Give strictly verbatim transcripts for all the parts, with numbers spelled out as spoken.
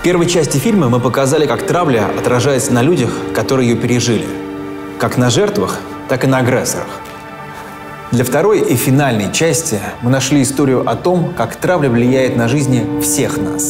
первой части фильма мы показали, как травля отражается на людях, которые ее пережили. Как на жертвах, так и на агрессорах. Для второй и финальной части мы нашли историю о том, как травля влияет на жизни всех нас.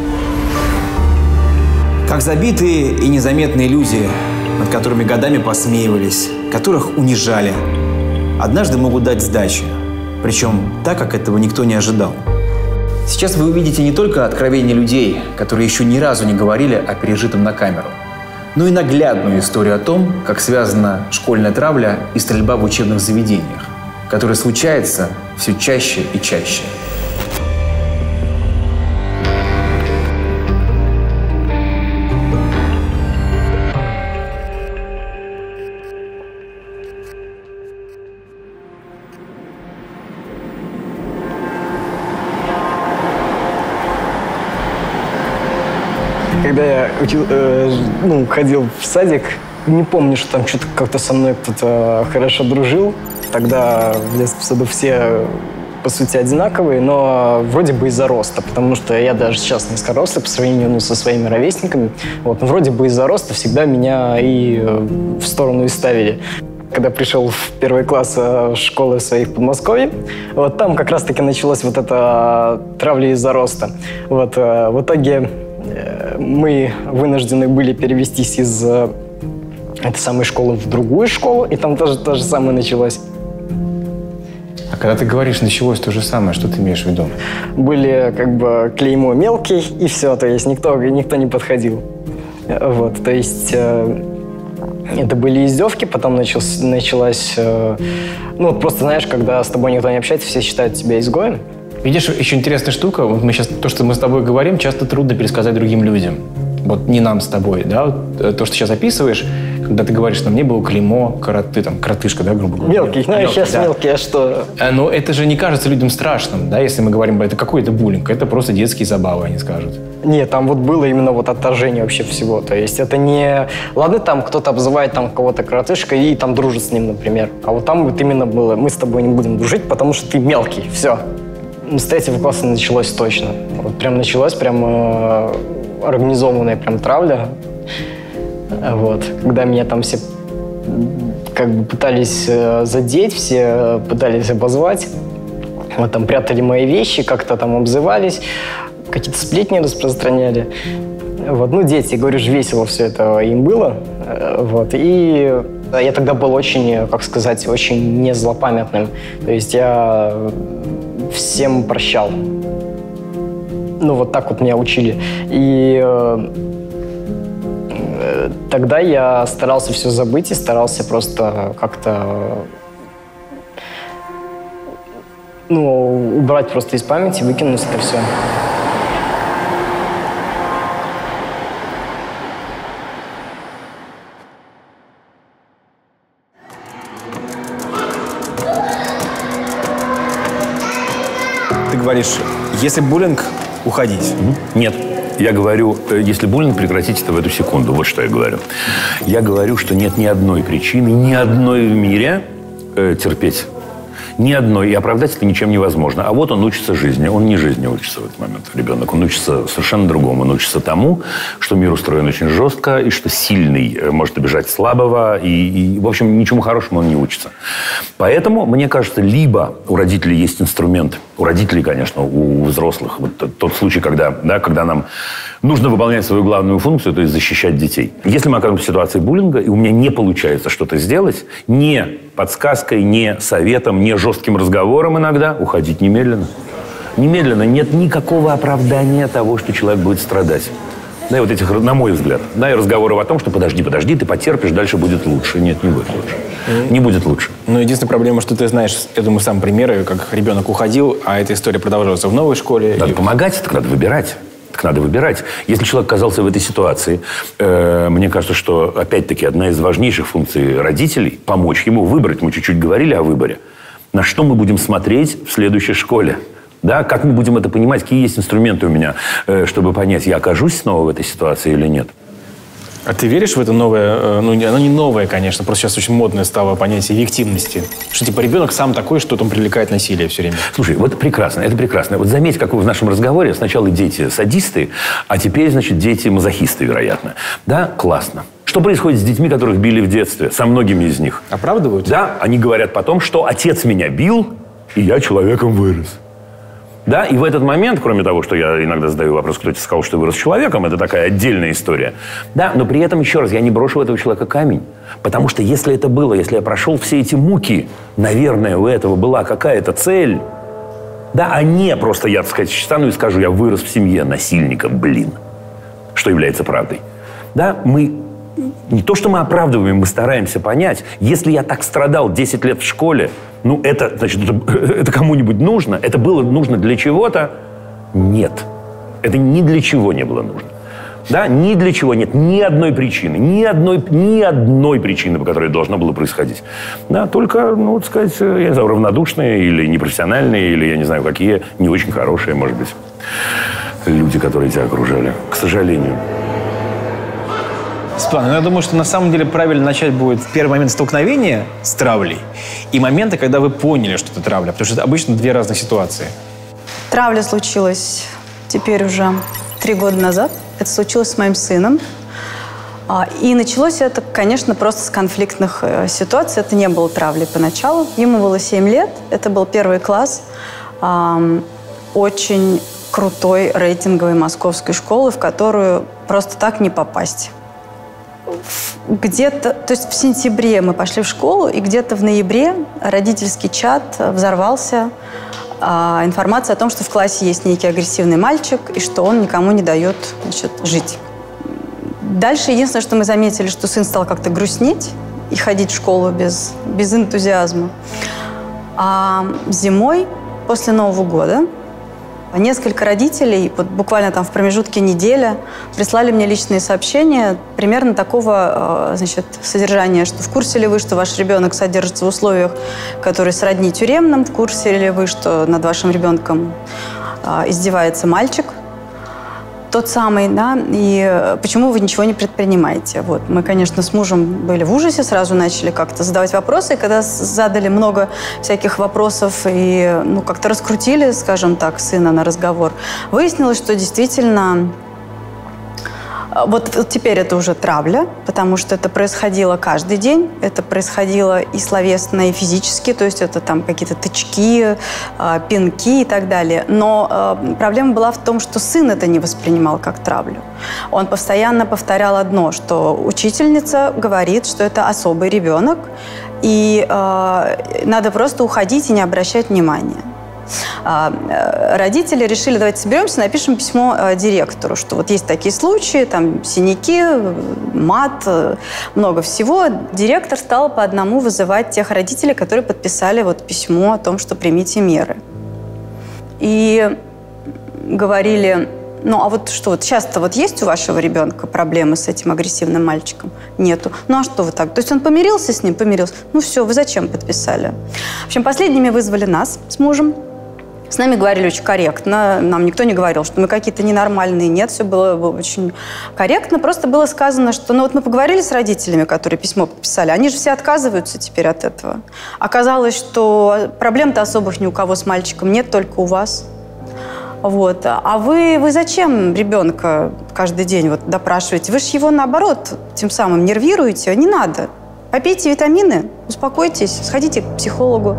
Как забитые и незаметные люди, над которыми годами посмеивались, которых унижали, однажды могут дать сдачи. Причем так, как этого никто не ожидал. Сейчас вы увидите не только откровения людей, которые еще ни разу не говорили о пережитом на камеру, но и наглядную историю о том, как связана школьная травля и стрельба в учебных заведениях, которая случается все чаще и чаще. Когда я учил, э, ну, ходил в садик, не помню, что там что-то как-то со мной кто-то хорошо дружил. Тогда в детском саду все, по сути, одинаковые, но вроде бы из-за роста, потому что я даже сейчас низкорослый по сравнению, ну, со своими ровесниками. Вот, но вроде бы из-за роста всегда меня и в сторону и ставили. Когда пришел в первый класс школы своей в Подмосковье, вот там как раз-таки началась вот эта травля из-за роста. Вот, в итоге мы вынуждены были перевестись из этой самой школы в другую школу, и там тоже то же самое началось. А когда ты говоришь «началось то же самое», что ты имеешь в виду? Были как бы клеймо мелкий, и все, то есть никто, никто не подходил. Вот, то есть э, это были издевки, потом началось, началась, э, ну просто знаешь, когда с тобой никто не общается, все считают тебя изгоем. Видишь, еще интересная штука, вот мы сейчас, то, что мы с тобой говорим, часто трудно пересказать другим людям. Вот не нам с тобой, да, вот, то, что сейчас описываешь, когда ты говоришь, что мне было клеймо, ты там, коротышка, да, грубо говоря. Мелкий, ну, мелкий, сейчас да. Мелкий, а что? Но это же не кажется людям страшным, да, если мы говорим, это какой-то буллинг, это просто детские забавы, они скажут. Нет, там вот было именно вот отторжение вообще всего, то есть это не... Ладно, там кто-то обзывает там кого-то коротышкой и там дружит с ним, например, а вот там вот именно было, мы с тобой не будем дружить, потому что ты мелкий, все. С третьего класса началось точно. Вот прям началась прям э, организованная прям травля. Вот. Когда меня там все как бы пытались э, задеть, все пытались обозвать. Вот там прятали мои вещи, как-то там обзывались, какие-то сплетни распространяли. Вот. Ну, дети, говорю же, весело все это им было. Вот. И я тогда был очень, как сказать, очень не злопамятным. То есть я всем прощал. Ну, вот так вот меня учили. И э, тогда я старался все забыть и старался просто как-то, ну, убрать просто из памяти, выкинуть это все. Говоришь, если буллинг, уходить. Нет. Я говорю, если буллинг, прекратите это в эту секунду. Вот что я говорю. Я говорю, что нет ни одной причины, ни одной в мире э, терпеть. Ни одной. И оправдать это ничем невозможно. А вот он учится жизни. Он не жизни учится в этот момент, ребенок. Он учится совершенно другому. Он учится тому, что мир устроен очень жестко, и что сильный может обижать слабого. И, и в общем, ничему хорошему он не учится. Поэтому, мне кажется, либо у родителей есть инструмент, у родителей, конечно, у взрослых, вот тот случай, когда, да, когда нам нужно выполнять свою главную функцию, то есть защищать детей. Если мы окажемся в ситуации буллинга, и у меня не получается что-то сделать, не подсказкой, не советом, не жестким разговором иногда, уходить немедленно. Немедленно. Нет никакого оправдания того, что человек будет страдать. Да, и вот этих, на мой взгляд, да, и разговоров о том, что подожди, подожди, ты потерпишь, дальше будет лучше. Нет, не будет лучше. Mm-hmm. Не будет лучше. Но единственная проблема, что ты знаешь, я думаю, сам примеры, как ребенок уходил, а эта история продолжалась в новой школе. Надо и... помогать, так надо выбирать. Так надо выбирать. Если человек оказался в этой ситуации, э, мне кажется, что, опять-таки, одна из важнейших функций родителей – помочь ему выбрать. Мы чуть-чуть говорили о выборе. На что мы будем смотреть в следующей школе? Да? Как мы будем это понимать? Какие есть инструменты у меня, э, чтобы понять, я окажусь снова в этой ситуации или нет? А ты веришь в это новое, ну, оно не новое, конечно, просто сейчас очень модное стало понятие виктимности. Что, типа, ребенок сам такой, что он привлекает насилие все время. Слушай, вот прекрасно, это прекрасно. Вот заметь, как в нашем разговоре сначала дети садисты, а теперь, значит, дети мазохисты, вероятно. Да? Классно. Что происходит с детьми, которых били в детстве? Со многими из них. Оправдывают? Да, они говорят потом, что отец меня бил, и я человеком вырос. Да, и в этот момент, кроме того, что я иногда задаю вопрос, кто тебе сказал, что ты вырос человеком, это такая отдельная история. Да, но при этом, еще раз, я не брошу у этого человека камень. Потому что если это было, если я прошел все эти муки, наверное, у этого была какая-то цель. Да, а не просто я, так сказать, стану и скажу, я вырос в семье насильника, блин. Что является правдой. Да, мы... Не то, что мы оправдываем, мы стараемся понять. Если я так страдал десять лет в школе, ну, это, значит, это, это кому-нибудь нужно? Это было нужно для чего-то? Нет. Это ни для чего не было нужно. Да, ни для чего нет. Ни одной причины. Ни одной, ни одной причины, по которой это должно было происходить. Да, только, ну, вот сказать, я не знаю, равнодушные или непрофессиональные, или, я не знаю, какие, не очень хорошие, может быть, люди, которые тебя окружали. К сожалению. Светлана, ну, я думаю, что на самом деле правильно начать будет в первый момент столкновения с травлей и моменты, когда вы поняли, что это травля. Потому что это обычно две разных ситуации. Травля случилась теперь уже три года назад. Это случилось с моим сыном. И началось это, конечно, просто с конфликтных ситуаций. Это не было травлей поначалу. Ему было семь лет. Это был первый класс очень крутой рейтинговой московской школы, в которую просто так не попасть. Где-то, то есть в сентябре мы пошли в школу, и где-то в ноябре родительский чат взорвался. А, информация о том, что в классе есть некий агрессивный мальчик, и что он никому не дает, значит, жить. Дальше единственное, что мы заметили, что сын стал как-то грустнеть и ходить в школу без, без энтузиазма. А зимой, после Нового года, несколько родителей, вот буквально там в промежутке недели, прислали мне личные сообщения примерно такого, значит, содержания, что в курсе ли вы, что ваш ребенок содержится в условиях, которые сродни тюремным, в курсе ли вы, что над вашим ребенком издевается мальчик, тот самый, да, и почему вы ничего не предпринимаете. Вот. Мы, конечно, с мужем были в ужасе, сразу начали как-то задавать вопросы, и когда задали много всяких вопросов и, ну, как-то раскрутили, скажем так, сына на разговор, выяснилось, что действительно... Вот, вот теперь это уже травля, потому что это происходило каждый день, это происходило и словесно, и физически, то есть это там какие-то тычки, э, пинки и так далее. Но э, проблема была в том, что сын это не воспринимал как травлю. Он постоянно повторял одно, что учительница говорит, что это особый ребенок, и э, надо просто уходить и не обращать внимания. Родители решили, давайте соберемся, напишем письмо директору, что вот есть такие случаи, там синяки, мат, много всего. Директор стал по одному вызывать тех родителей, которые подписали вот письмо о том, что примите меры. И говорили, ну а вот что, вот часто вот есть у вашего ребенка проблемы с этим агрессивным мальчиком? Нету. Ну а что вы так? То есть он помирился с ним? Помирился. Ну все, вы зачем подписали? В общем, последними вызвали нас с мужем. С нами говорили очень корректно, нам никто не говорил, что мы какие-то ненормальные, нет, все было, было очень корректно, просто было сказано, что, ну вот мы поговорили с родителями, которые письмо подписали, они же все отказываются теперь от этого. Оказалось, что проблем-то особых ни у кого с мальчиком нет, только у вас. Вот. А вы, вы зачем ребенка каждый день вот допрашиваете? Вы же его, наоборот, тем самым нервируете, не надо. Попейте витамины, успокойтесь, сходите к психологу.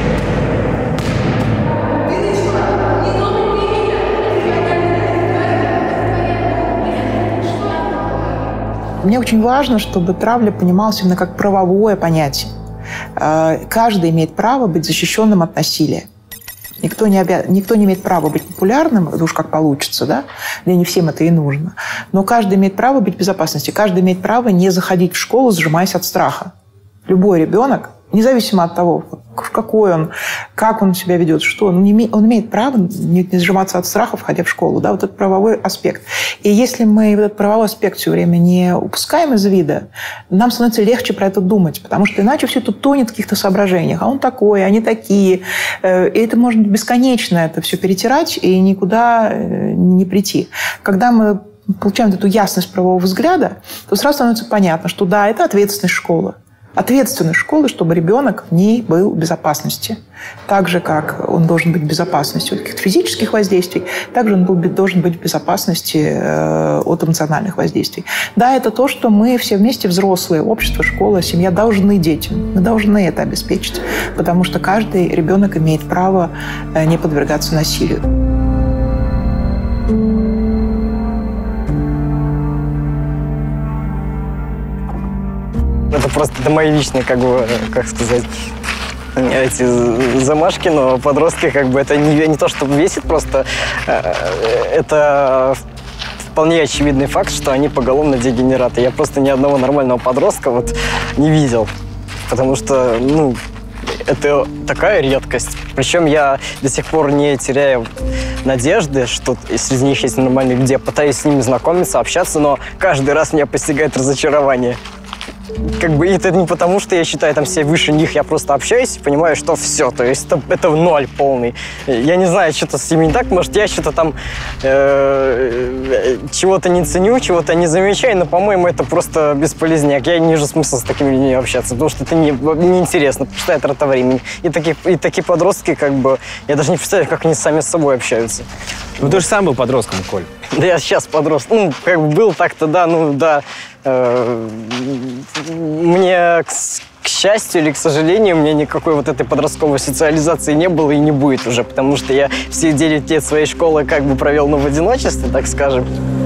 Мне очень важно, чтобы травля понималась именно как правовое понятие. Каждый имеет право быть защищенным от насилия. Никто не, обя... Никто не имеет права быть популярным, это уж как получится, да? Да и не всем это и нужно. Но каждый имеет право быть в безопасности. Каждый имеет право не заходить в школу, сжимаясь от страха. Любой ребенок, независимо от того, какой он, как он себя ведет, что он, не имеет, он имеет право не, не сжиматься от страха, входя в школу. Да? Вот этот правовой аспект. И если мы этот правовой аспект все время не упускаем из вида, нам становится легче про это думать, потому что иначе все тут тонет в каких-то соображениях. А он такой, они такие. И это может бесконечно это все перетирать и никуда не прийти. Когда мы получаем эту ясность правового взгляда, то сразу становится понятно, что да, это ответственность школы. Ответственность школы, чтобы ребенок в ней был в безопасности. Так же, как он должен быть в безопасности от каких-то физических воздействий, также он должен быть в безопасности от эмоциональных воздействий. Да, это то, что мы все вместе, взрослые, общество, школа, семья, должны детям. Мы должны это обеспечить, потому что каждый ребенок имеет право не подвергаться насилию. Это просто это мои личные, как бы, как сказать, эти замашки, но подростки, как бы, это не, не то, что бесит, просто это вполне очевидный факт, что они поголовно дегенераты. Я просто ни одного нормального подростка вот не видел, потому что, ну, это такая редкость. Причем я до сих пор не теряю надежды, что среди них есть нормальные люди. Я пытаюсь с ними знакомиться, общаться, но каждый раз меня постигает разочарование. Как бы это не потому, что я считаю там себя выше них, я просто общаюсь и понимаю, что все, то есть это, это ноль полный. Я не знаю, что-то с ними не так, может, я что-то там э, чего-то не ценю, чего-то не замечаю, но, по-моему, это просто бесполезняк. Я не вижу смысла с такими людьми общаться, потому что это не, неинтересно, пустая трата времени. И такие, и такие подростки, как бы, я даже не представляю, как они сами с собой общаются. Ну, ты же сам был подростком, Коль. Да я сейчас подросток. Ну, как бы был так-то, да, ну, да. Мне, к, к счастью или к сожалению, у меня никакой вот этой подростковой социализации не было и не будет уже, потому что я все девять лет своей школы как бы провел, ну, в одиночестве, так скажем.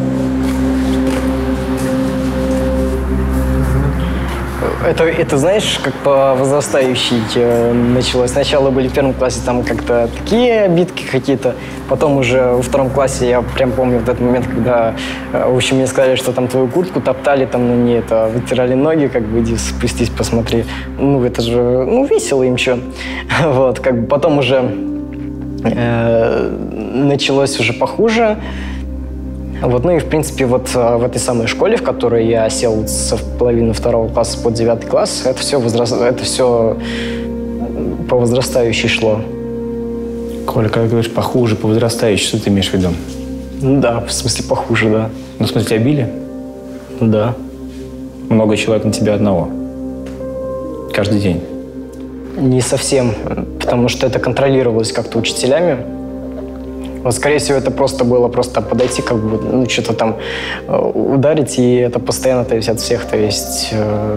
Это, это, знаешь, как по возрастающей э, началось. Сначала были в первом классе там как-то такие обидки какие-то, потом уже во втором классе я прям помню в этот момент, когда, э, в общем, мне сказали, что там твою куртку топтали, там на ней это, вытирали ноги, как бы иди спустись, посмотри. Ну, это же, ну, весело им что. Вот, как бы потом уже э, началось уже похуже. Вот, ну и, в принципе, вот в этой самой школе, в которой я сел с половины второго класса по девятый класс, это все, возраст... это все по возрастающей шло. Коля, когда говоришь похуже, по возрастающей, что ты имеешь в виду? Ну да, в смысле похуже, да. Ну, в смысле, тебя били? Да. Много человек на тебя одного? Каждый день? Не совсем, потому что это контролировалось как-то учителями. Вот, скорее всего, это просто было просто подойти, как бы, ну, что-то там э, ударить, и это постоянно, то есть, от всех, то есть... Э,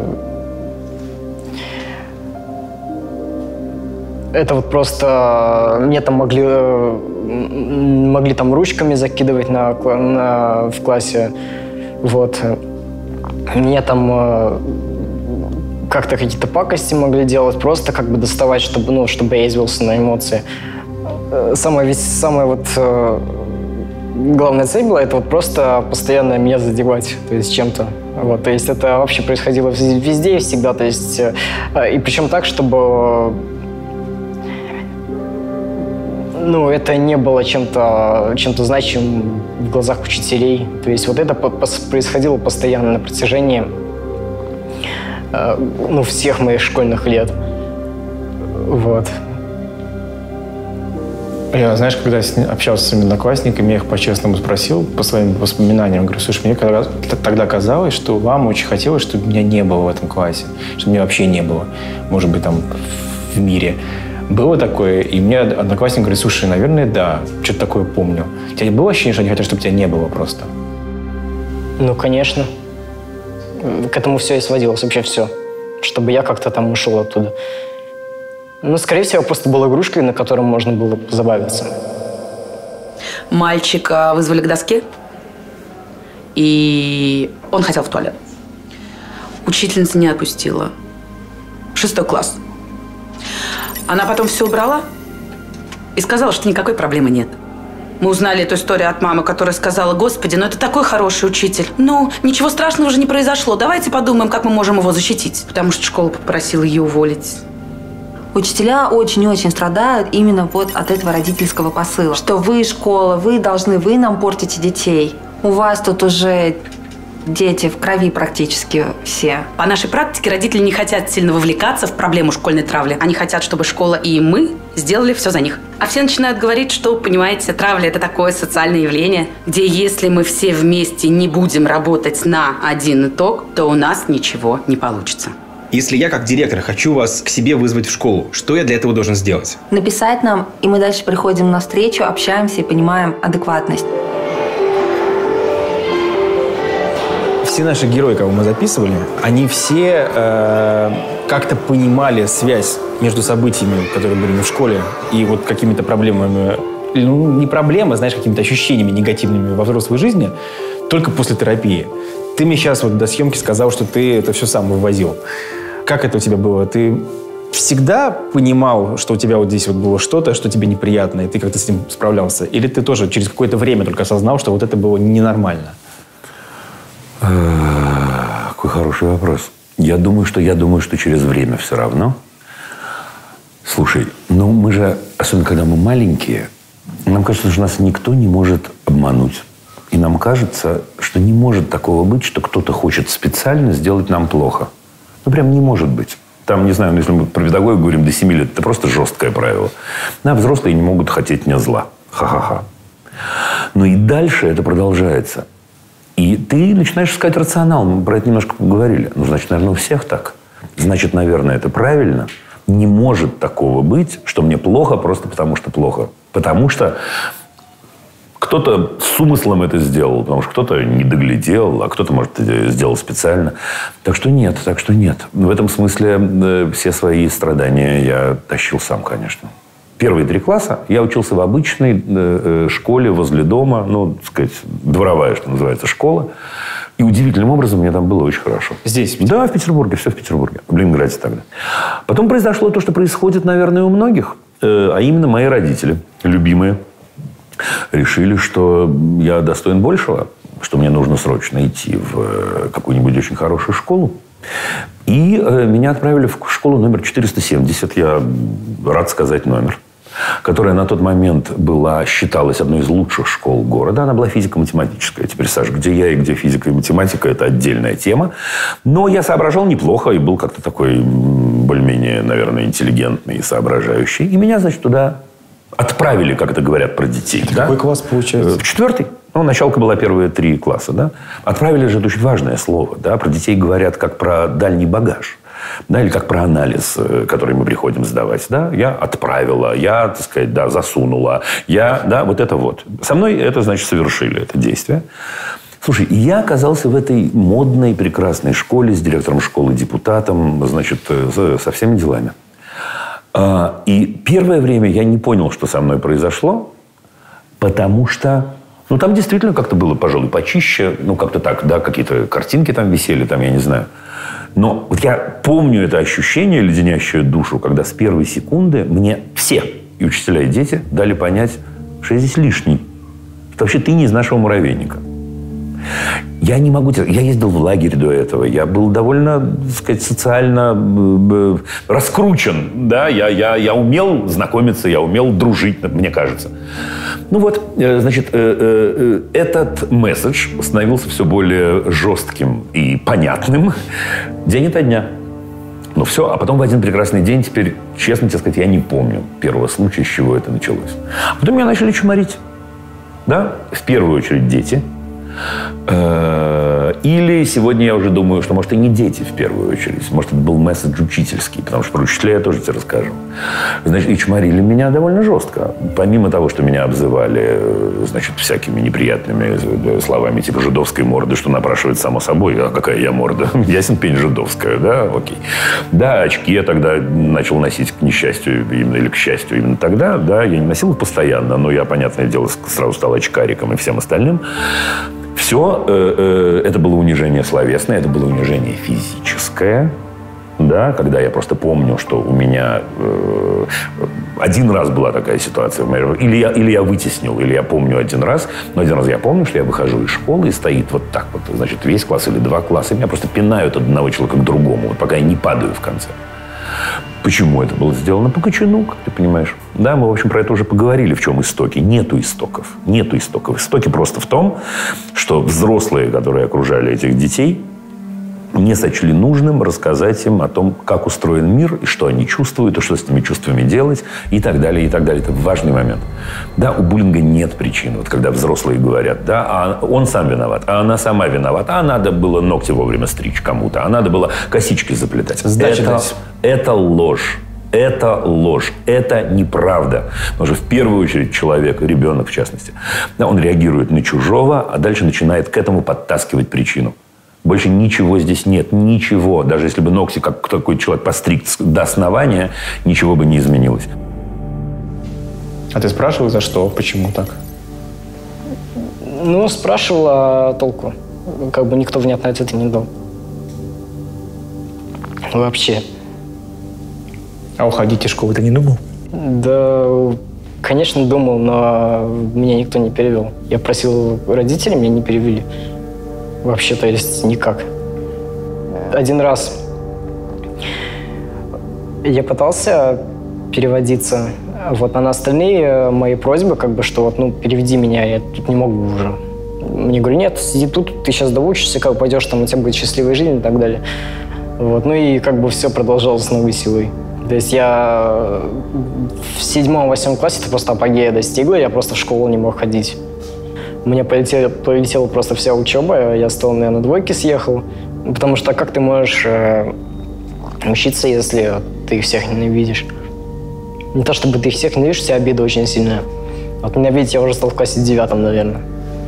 это вот просто... Мне там могли, э, могли там ручками закидывать на, на, в классе, вот. Мне там э, как-то какие-то пакости могли делать, просто как бы доставать, чтобы, ну, чтобы я извелся на эмоции. Самая, самая вот э, главная цель была это вот просто постоянно меня задевать, то есть чем-то. Вот, то есть это вообще происходило везде и всегда, то есть э, и причем так, чтобы ну, это не было чем-то чем-то значимым в глазах учителей. То есть вот это происходило постоянно на протяжении э, ну, всех моих школьных лет. Вот. Я, знаешь, когда я общался с своими одноклассниками, я их по-честному спросил, по своим воспоминаниям, говорю, слушай, мне тогда казалось, что вам очень хотелось, чтобы меня не было в этом классе, чтобы меня вообще не было, может быть, там, в мире. Было такое, и мне одноклассник говорит, слушай, наверное, да, что-то такое помню. У тебя было ощущение, что они хотят, чтобы тебя не было просто? Ну, конечно. К этому все и сводилось, вообще все. Чтобы я как-то там ушел оттуда. Ну, скорее всего, просто был игрушкой, на котором можно было позабавиться. Мальчика вызвали к доске, и он хотел в туалет. Учительница не отпустила. Шестой класс. Она потом все убрала и сказала, что никакой проблемы нет. Мы узнали эту историю от мамы, которая сказала, господи, ну это такой хороший учитель. Ну, ничего страшного же не произошло. Давайте подумаем, как мы можем его защитить. Потому что школа попросила ее уволить. Учителя очень-очень страдают именно вот от этого родительского посыла. Что вы, школа, вы должны, вы нам портите детей. У вас тут уже дети в крови практически все. По нашей практике родители не хотят сильно вовлекаться в проблему школьной травли. Они хотят, чтобы школа и мы сделали все за них. А все начинают говорить, что, понимаете, травля – это такое социальное явление, где если мы все вместе не будем работать на один итог, то у нас ничего не получится. Если я, как директор, хочу вас к себе вызвать в школу, что я для этого должен сделать? Написать нам, и мы дальше приходим на встречу, общаемся и понимаем адекватность. Все наши герои, кого мы записывали, они все э, как-то понимали связь между событиями, которые были в школе, и вот какими-то проблемами, ну, не проблемы, знаешь, какими-то ощущениями негативными во взрослой жизни, только после терапии. Ты мне сейчас вот до съемки сказал, что ты это все сам вывозил. Как это у тебя было? Ты всегда понимал, что у тебя вот здесь вот было что-то, что тебе неприятно, и ты как-то с этим справлялся? Или ты тоже через какое-то время только осознал, что вот это было ненормально? Какой хороший вопрос. Я думаю, что я думаю, что через время все равно. Слушай, ну мы же, особенно когда мы маленькие, нам кажется, что нас никто не может обмануть. И нам кажется, что не может такого быть, что кто-то хочет специально сделать нам плохо. Ну, прям не может быть. Там, не знаю, если мы про педагогику говорим до семи лет, это просто жесткое правило. А взрослые не могут хотеть мне зла. Ха-ха-ха. Ну и дальше это продолжается. И ты начинаешь искать рационал. Мы про это немножко поговорили. Ну, значит, наверное, у всех так. Значит, наверное, это правильно. Не может такого быть, что мне плохо просто потому, что плохо. Потому что кто-то с умыслом это сделал, потому что кто-то не доглядел, а кто-то, может, сделал специально. Так что нет, так что нет. В этом смысле э, все свои страдания я тащил сам, конечно. Первые три класса я учился в обычной э, школе возле дома, ну, так сказать, дворовая, что называется, школа. И удивительным образом мне там было очень хорошо. Здесь? Да, в Петербурге, все в Петербурге. В Ленинграде тогда. Потом произошло то, что происходит, наверное, у многих. Э, а именно мои родители, любимые, решили, что я достоин большего, что мне нужно срочно идти в какую-нибудь очень хорошую школу. И э, меня отправили в школу номер четыреста семьдесят. Я рад сказать номер. Которая на тот момент была, считалась одной из лучших школ города. Она была физико-математическая. Теперь, Саша, где я и где физика и математика – это отдельная тема. Но я соображал неплохо и был как-то такой более-менее, наверное, интеллигентный и соображающий. И меня, значит, туда отправили, как это говорят про детей. Это да? Какой класс получается? В четвертый. Ну, началка была первые три класса, да. Отправили же, это очень важное слово, да. Про детей говорят как про дальний багаж. Да, или как про анализ, который мы приходим сдавать. Да? Я отправила, я, так сказать, да, засунула. Я, да, вот это вот. Со мной это, значит, совершили это действие. Слушай, я оказался в этой модной, прекрасной школе с директором школы, депутатом, значит, со всеми делами. И первое время я не понял, что со мной произошло, потому что, ну, там действительно как-то было, пожалуй, почище. Ну, как-то так, да, какие-то картинки там висели, там, я не знаю. Но вот я помню это ощущение, леденящее душу, когда с первой секунды мне все, и учителя, и дети, дали понять, что я здесь лишний. Что вообще ты не из нашего муравейника. Я не могу... Я ездил в лагерь до этого. Я был довольно, так сказать, социально раскручен. Да? Я, я, я умел знакомиться, я умел дружить, мне кажется. Ну вот, значит, этот месседж становился все более жестким и понятным день ото дня. Ну все, а потом в один прекрасный день, теперь, честно тебе сказать, я не помню первого случая, с чего это началось. А потом меня начали чморить. Да? В первую очередь дети. Или сегодня я уже думаю, что, может, и не дети в первую очередь. Может, это был месседж учительский. Потому что про учителя я тоже тебе расскажу. Значит, и чморили меня довольно жестко. Помимо того, что меня обзывали, значит, всякими неприятными словами, типа жидовской морды, что напрашивает само собой. А какая я морда? Ясен пень жидовская, да? Окей. Да, очки я тогда начал носить, к несчастью, именно, или к счастью, именно тогда. Да, я не носил их постоянно, но я, понятное дело, сразу стал очкариком и всем остальным. Все э, э, это было унижение словесное, это было унижение физическое. Да, когда я просто помню, что у меня э, один раз была такая ситуация. Или я, или я вытеснил, или я помню один раз. Но один раз я помню, что я выхожу из школы и стоит вот так вот. Значит, весь класс или два класса. И меня просто пинают от одного человека к другому, вот пока я не падаю в конце. Почему это было сделано? По кочану, как ты понимаешь. Да, мы, в общем, про это уже поговорили, в чем истоки. Нету истоков. Нету истоков. Истоки просто в том, что взрослые, которые окружали этих детей, не сочли нужным рассказать им о том, как устроен мир, и что они чувствуют, и что с этими чувствами делать, и так далее, и так далее. Это важный момент. Да, у буллинга нет причин. Вот когда взрослые говорят, да, а он сам виноват, а она сама виновата, а надо было ногти вовремя стричь кому-то, а надо было косички заплетать. Это, это ложь. Это ложь. Это неправда. Потому что в первую очередь человек, ребенок в частности, да, он реагирует на чужого, а дальше начинает к этому подтаскивать причину. Больше ничего здесь нет. Ничего. Даже если бы ногти, как такой человек, постриг до основания, ничего бы не изменилось. А ты спрашивал, за что? Почему так? Ну, спрашивал, а толку? Как бы никто внятно ответа не дал. Вообще. А уходить из школы ты не думал? Да, конечно, думал, но меня никто не перевел. Я просил родителей, меня не перевели. Вообще, то есть никак. Один раз я пытался переводиться, вот, а на остальные мои просьбы, как бы, что вот, ну, переведи меня, я тут не могу уже. Мне говорю, нет, сиди тут, ты сейчас доучишься, как пойдешь, там у тебя будет счастливая жизнь и так далее. Вот, ну и как бы все продолжалось с новой силой. То есть я в седьмом-восьмом классе, это просто апогея достигла, я просто в школу не мог ходить. У меня полетела, полетела просто вся учеба, я стал, наверное, двойки съехал. Потому что как ты можешь э, учиться, если ты их всех ненавидишь? Не то чтобы ты их всех ненавидишь, у тебя обида очень сильная. Вот ненавидеть я уже стал в классе девятом, наверное.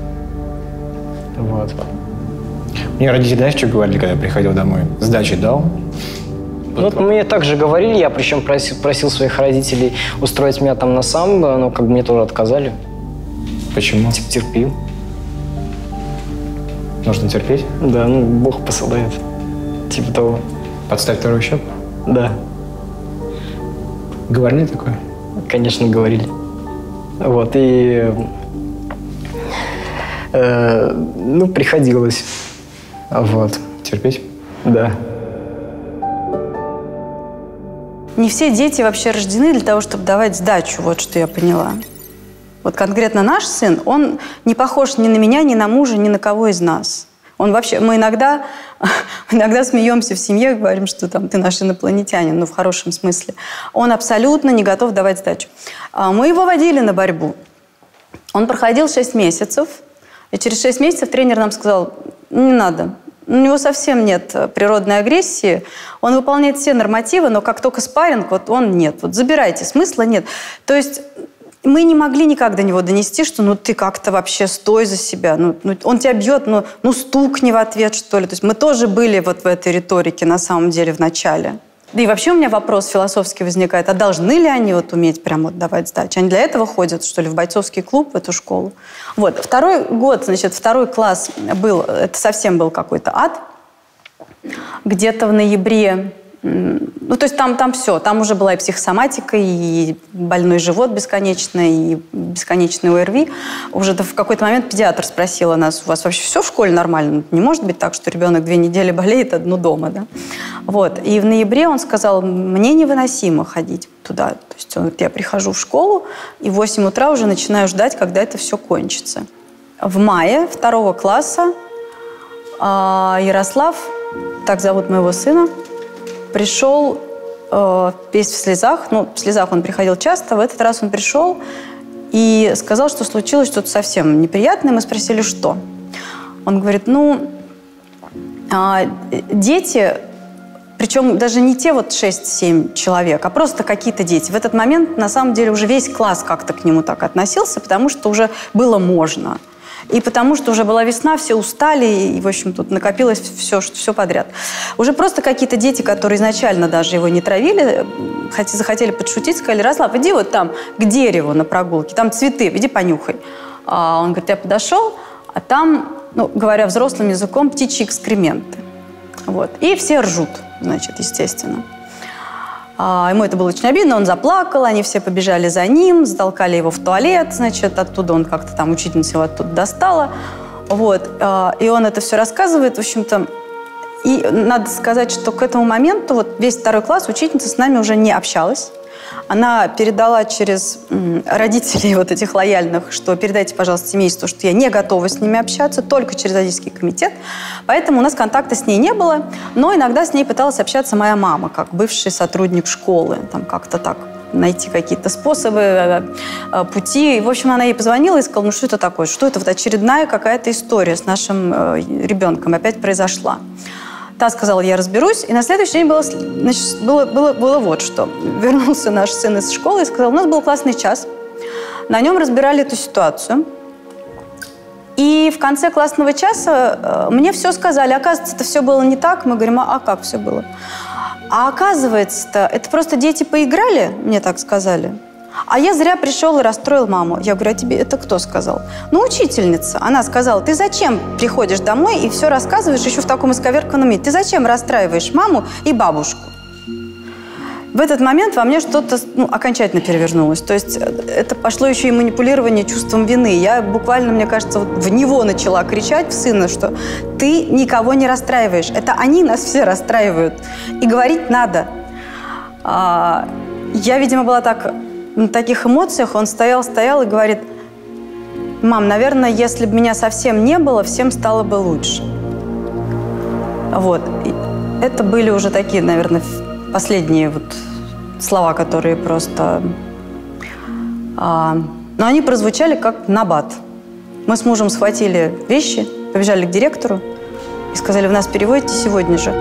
Вот. Мне родители, знаешь, что говорили, когда я приходил домой? Сдачи дал? Ну, вот мне также говорили, я причем просил, просил своих родителей устроить меня там на самбо, но как бы мне тоже отказали. Почему? Типа терпил. Нужно терпеть? Да, ну Бог посылает. Типа того. Подставь вторую щеку? Да. Говорили такое? Конечно, говорили. Вот, и... Э, ну, приходилось. Вот. Терпеть? Да. Не все дети вообще рождены для того, чтобы давать сдачу, вот что я поняла. Вот конкретно наш сын, он не похож ни на меня, ни на мужа, ни на кого из нас. Он вообще, мы иногда, иногда смеемся в семье, говорим, что там ты наш инопланетянин, ну в хорошем смысле. Он абсолютно не готов давать сдачу. Мы его водили на борьбу. Он проходил шесть месяцев, и через шесть месяцев тренер нам сказал, не надо. У него совсем нет природной агрессии. Он выполняет все нормативы, но как только спарринг, вот он нет. Вот забирайте, смысла нет. То есть мы не могли никак до него донести, что ну ты как-то вообще стой за себя. Ну, ну, он тебя бьет, ну, ну стукни в ответ, что ли. То есть мы тоже были вот в этой риторике на самом деле в начале. Да и вообще у меня вопрос философский возникает, а должны ли они вот уметь прям вот давать сдачу? Они для этого ходят, что ли, в бойцовский клуб, в эту школу? Вот, второй год, значит, второй класс был, это совсем был какой-то ад. Где-то в ноябре, ну, то есть там, там все, там уже была и психосоматика, и больной живот бесконечный, и бесконечный ОРВИ. Уже в какой-то момент педиатр спросила нас, у вас вообще все в школе нормально? Не может быть так, что ребенок две недели болеет, одну дома, да? Вот. И в ноябре он сказал, мне невыносимо ходить туда. То есть он говорит, я прихожу в школу, и в восемь утра уже начинаю ждать, когда это все кончится. В мае второго класса Ярослав, так зовут моего сына, пришел э, весь в слезах. Ну, в слезах он приходил часто. В этот раз он пришел и сказал, что случилось что-то совсем неприятное. Мы спросили, что? Он говорит, ну, э, дети, причем даже не те вот шесть-семь человек, а просто какие-то дети. В этот момент, на самом деле, уже весь класс как-то к нему так относился, потому что уже было можно. И потому что уже была весна, все устали, и, в общем, тут накопилось все, все подряд. Уже просто какие-то дети, которые изначально даже его не травили, хотя захотели подшутить, сказали, Ярослав, иди вот там к дереву на прогулке, там цветы, иди понюхай. А он говорит, я подошел, а там, ну, говоря взрослым языком, птичьи экскременты. Вот. И все ржут, значит, естественно. А, ему это было очень обидно, он заплакал, они все побежали за ним, затолкали его в туалет, значит, оттуда он как-то там, учительница его оттуда достала. Вот. А, и он это все рассказывает, в общем-то. И надо сказать, что к этому моменту вот весь второй класс учительница с нами уже не общалась. Она передала через родителей вот этих лояльных, что передайте, пожалуйста, семейству, что я не готова с ними общаться, только через родительский комитет. Поэтому у нас контакта с ней не было, но иногда с ней пыталась общаться моя мама, как бывший сотрудник школы, там как-то так найти какие-то способы, пути. И, в общем, она ей позвонила и сказала, ну что это такое, что это вот очередная какая-то история с нашим ребенком опять произошла. Та сказала, я разберусь. И на следующий день было, значит, было, было, было вот что. Вернулся наш сын из школы и сказал, у нас был классный час. На нем разбирали эту ситуацию. И в конце классного часа мне все сказали. Оказывается, это все было не так. Мы говорим, а, а как все было? А оказывается-то, это просто дети поиграли, мне так сказали. А я зря пришел и расстроил маму. Я говорю, а тебе это кто сказал? Ну, учительница. Она сказала, ты зачем приходишь домой и все рассказываешь еще в таком исковерканном виде? Ты зачем расстраиваешь маму и бабушку? В этот момент во мне что-то ну, окончательно перевернулось. То есть это пошло еще и манипулирование чувством вины. Я буквально, мне кажется, вот в него начала кричать, в сына, что ты никого не расстраиваешь. Это они нас все расстраивают. И говорить надо. А, я, видимо, была так... на таких эмоциях. Он стоял, стоял и говорит, мам, наверное, если бы меня совсем не было, всем стало бы лучше. Вот. И это были уже такие, наверное, последние вот слова, которые просто... А, но они прозвучали как набат. Мы с мужем схватили вещи, побежали к директору и сказали, вы нас переводите сегодня же.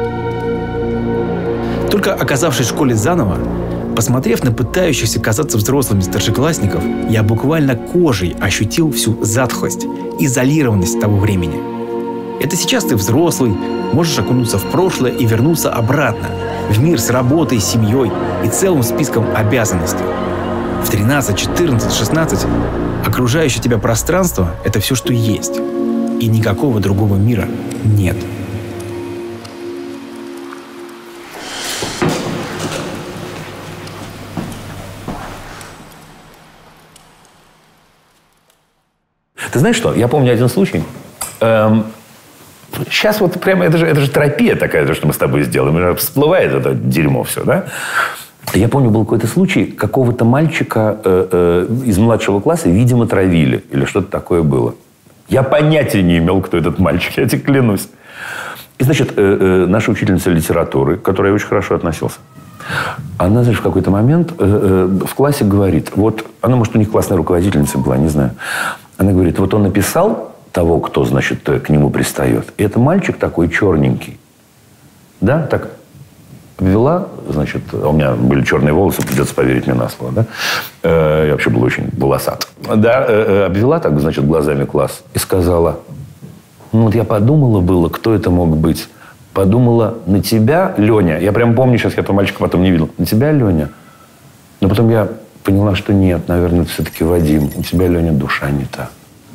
Только оказавшись в школе заново, посмотрев на пытающихся казаться взрослыми старшеклассников, я буквально кожей ощутил всю затхлость, изолированность того времени. Это сейчас ты взрослый, можешь окунуться в прошлое и вернуться обратно, в мир с работой, семьей и целым списком обязанностей. В тринадцать, четырнадцать, шестнадцать окружающее тебя пространство – это все, что есть. И никакого другого мира нет. Ты знаешь что? Я помню один случай. Эм, сейчас вот прямо, это же, это же терапия такая, то, что мы с тобой сделаем. Всплывает это дерьмо все, да? Я помню, был какой-то случай, какого-то мальчика э, э, из младшего класса, видимо, травили. Или что-то такое было. Я понятия не имел, кто этот мальчик, я тебе клянусь. И, значит, э, э, наша учительница литературы, к которой я очень хорошо относился, она, знаешь, в какой-то момент э, э, в классе говорит, вот, она, может, у них классная руководительница была, не знаю. Она говорит, вот он написал того, кто, значит, к нему пристает. И это мальчик такой черненький. Да, так обвела, значит, а у меня были черные волосы, придется поверить мне на слово, да. Э, я вообще был очень волосат. Да, э, обвела так, значит, глазами класс и сказала, ну вот я подумала было, кто это мог быть. Подумала, на тебя, Леня, я прям помню, сейчас я этого мальчика потом не видел, на тебя, Леня. Но потом я поняла, что нет, наверное, это все-таки Вадим. У тебя, Леня, душа не та.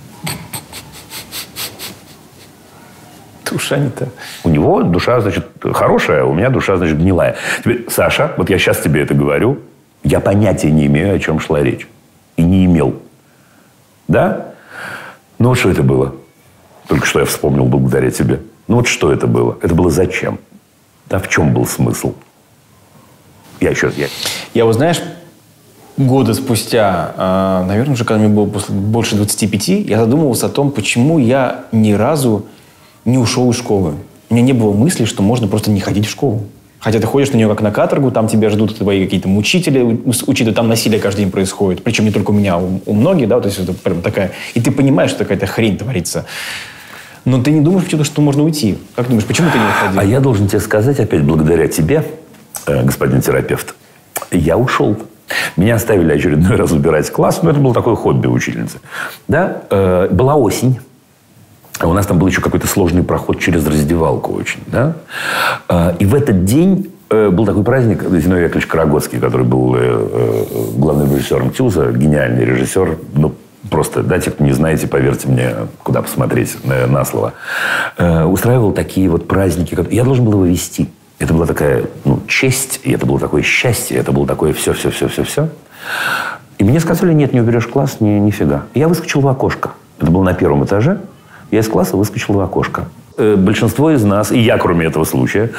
Душа не та. У него душа, значит, хорошая, а у меня душа, значит, гнилая. Теперь, Саша, вот я сейчас тебе это говорю, я понятия не имею, о чем шла речь. И не имел. Да? Ну вот что это было? Только что я вспомнил благодаря тебе. Ну вот что это было? Это было зачем? Да в чем был смысл? Я еще... Я, я вот, знаешь, года спустя, наверное, уже когда мне было больше двадцати пяти, я задумывался о том, почему я ни разу не ушел из школы. У меня не было мысли, что можно просто не ходить в школу. Хотя ты ходишь на нее как на каторгу, там тебя ждут твои какие-то мучители, учителя, там насилие каждый день происходит. Причем не только у меня, у, у многих, да, то есть это прям такая... И ты понимаешь, что какая-то хрень творится. Но ты не думаешь почему-то, что можно уйти. Как думаешь, почему ты не уходил? А я должен тебе сказать, опять благодаря тебе, господин терапевт, я ушел. Меня оставили очередной раз убирать класс, но это было такое хобби учительницы. Да? Э, была осень. У нас там был еще какой-то сложный проход через раздевалку очень. Да? Э, и в этот день э, был такой праздник, Зиновий Яковлевич Карагодский, который был э, э, главным режиссером ТЮЗа, гениальный режиссер. Ну, просто, да, те, кто не знаете, поверьте мне, куда посмотреть на, на слово. Э, устраивал такие вот праздники. Я должен был его вести. Это была такая, ну, честь, и это было такое счастье, это было такое все-все-все-все-все. И мне сказали, нет, не уберешь класс, ни, нифига. И я выскочил в окошко. Это было на первом этаже. Я из класса выскочил в окошко. э, большинство из нас, и я, кроме этого случая,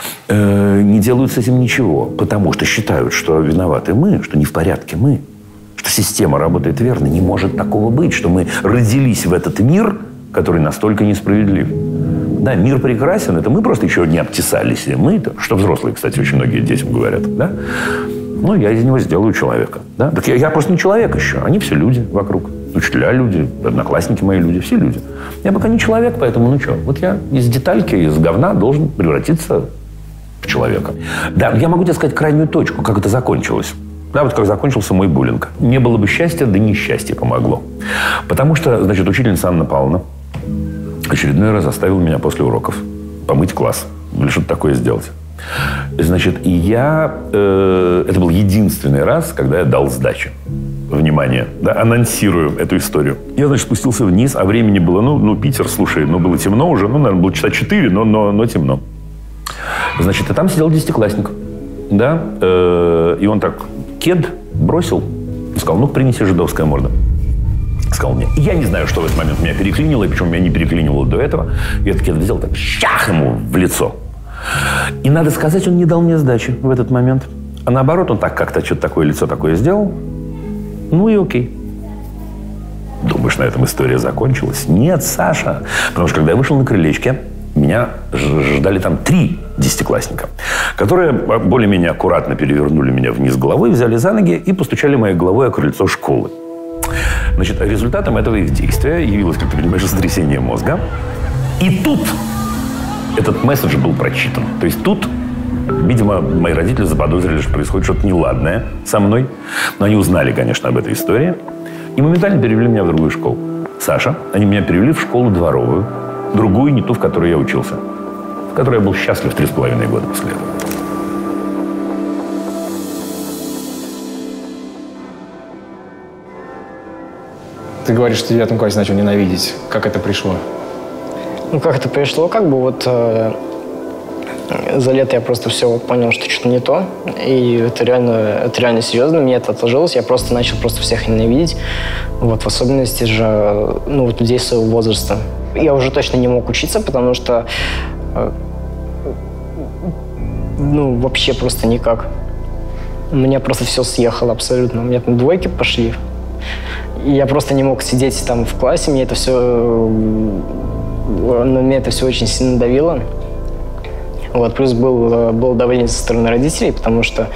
э, не делают с этим ничего. Потому что считают, что виноваты мы, что не в порядке мы. Что система работает верно. Не может такого быть, что мы родились в этот мир, который настолько несправедлив. Да, мир прекрасен, это мы просто еще не обтесались. Мы-то, что взрослые, кстати, очень многие детям говорят, да? Ну, я из него сделаю человека. Да? Так я, я просто не человек еще. Они все люди вокруг. Учителя люди, одноклассники мои люди, все люди. Я пока не человек, поэтому, ну что, вот я из детальки, из говна должен превратиться в человека. Да, я могу тебе сказать крайнюю точку, как это закончилось. Да, вот как закончился мой буллинг. Не было бы счастья, да несчастье помогло. Потому что, значит, учительница Анна Павловна очередной раз заставила меня после уроков помыть класс. Или что-то такое сделать. Значит, и я... Э, это был единственный раз, когда я дал сдачи. Внимание, да, анонсирую эту историю. Я, значит, спустился вниз, а времени было, ну, ну Питер, слушай, ну, было темно уже, ну, наверное, было часа четыре, но, но, но темно. Значит, и там сидел десятиклассник, да, э, и он так кед бросил и сказал, ну, принеси жидовская морда. Сказал мне. Я не знаю, что в этот момент меня переклинило, и причем меня не переклинило до этого. И этот кед взял так, щах ему в лицо. И, надо сказать, он не дал мне сдачи в этот момент. А наоборот, он так как-то что-то такое лицо такое сделал. Ну и окей. Думаешь, на этом история закончилась? Нет, Саша. Потому что, когда я вышел на крылечке, меня ждали там три десятиклассника, которые более-менее аккуратно перевернули меня вниз головой, взяли за ноги и постучали моей головой о крыльцо школы. Значит, результатом этого их действия явилось, как ты понимаешь, сотрясение мозга. И тут этот месседж был прочитан. То есть тут, видимо, мои родители заподозрили, что происходит что-то неладное со мной. Но они узнали, конечно, об этой истории. И моментально перевели меня в другую школу. Саша, они меня перевели в школу дворовую. Другую, не ту, в которой я учился. В которой я был счастлив три с половиной года после этого. Ты говоришь, что в девятом классе начал ненавидеть. Как это пришло? Ну, как это пришло, как бы вот э, за лето я просто все вот понял, что что-то не то. И это реально, это реально серьезно, мне это отложилось. Я просто начал просто всех ненавидеть. Вот, в особенности же, ну, вот людей своего возраста. Я уже точно не мог учиться, потому что, э, ну, вообще просто никак. У меня просто все съехало абсолютно. У меня там двойки пошли. И я просто не мог сидеть там в классе, мне это все, на меня это все очень сильно давило. Вот, плюс был, было давление со стороны родителей, потому что,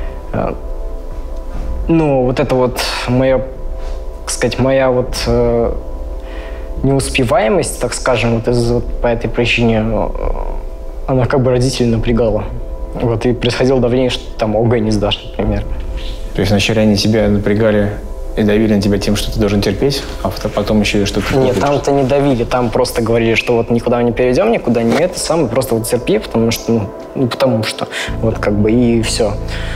ну, вот это вот моя, так сказать, моя вот неуспеваемость, так скажем, вот, из, вот по этой причине, она как бы родителей напрягала. Вот, и происходило давление, что там ОГЭ не сдашь, например. То есть вначале они тебя напрягали и давили на тебя тем, что ты должен терпеть, а потом еще и что-то... Нет, там-то не давили, там просто говорили, что вот никуда не перейдем, никуда не это, сам просто вот терпи, потому что, ну, ну, потому что, вот как бы, и все.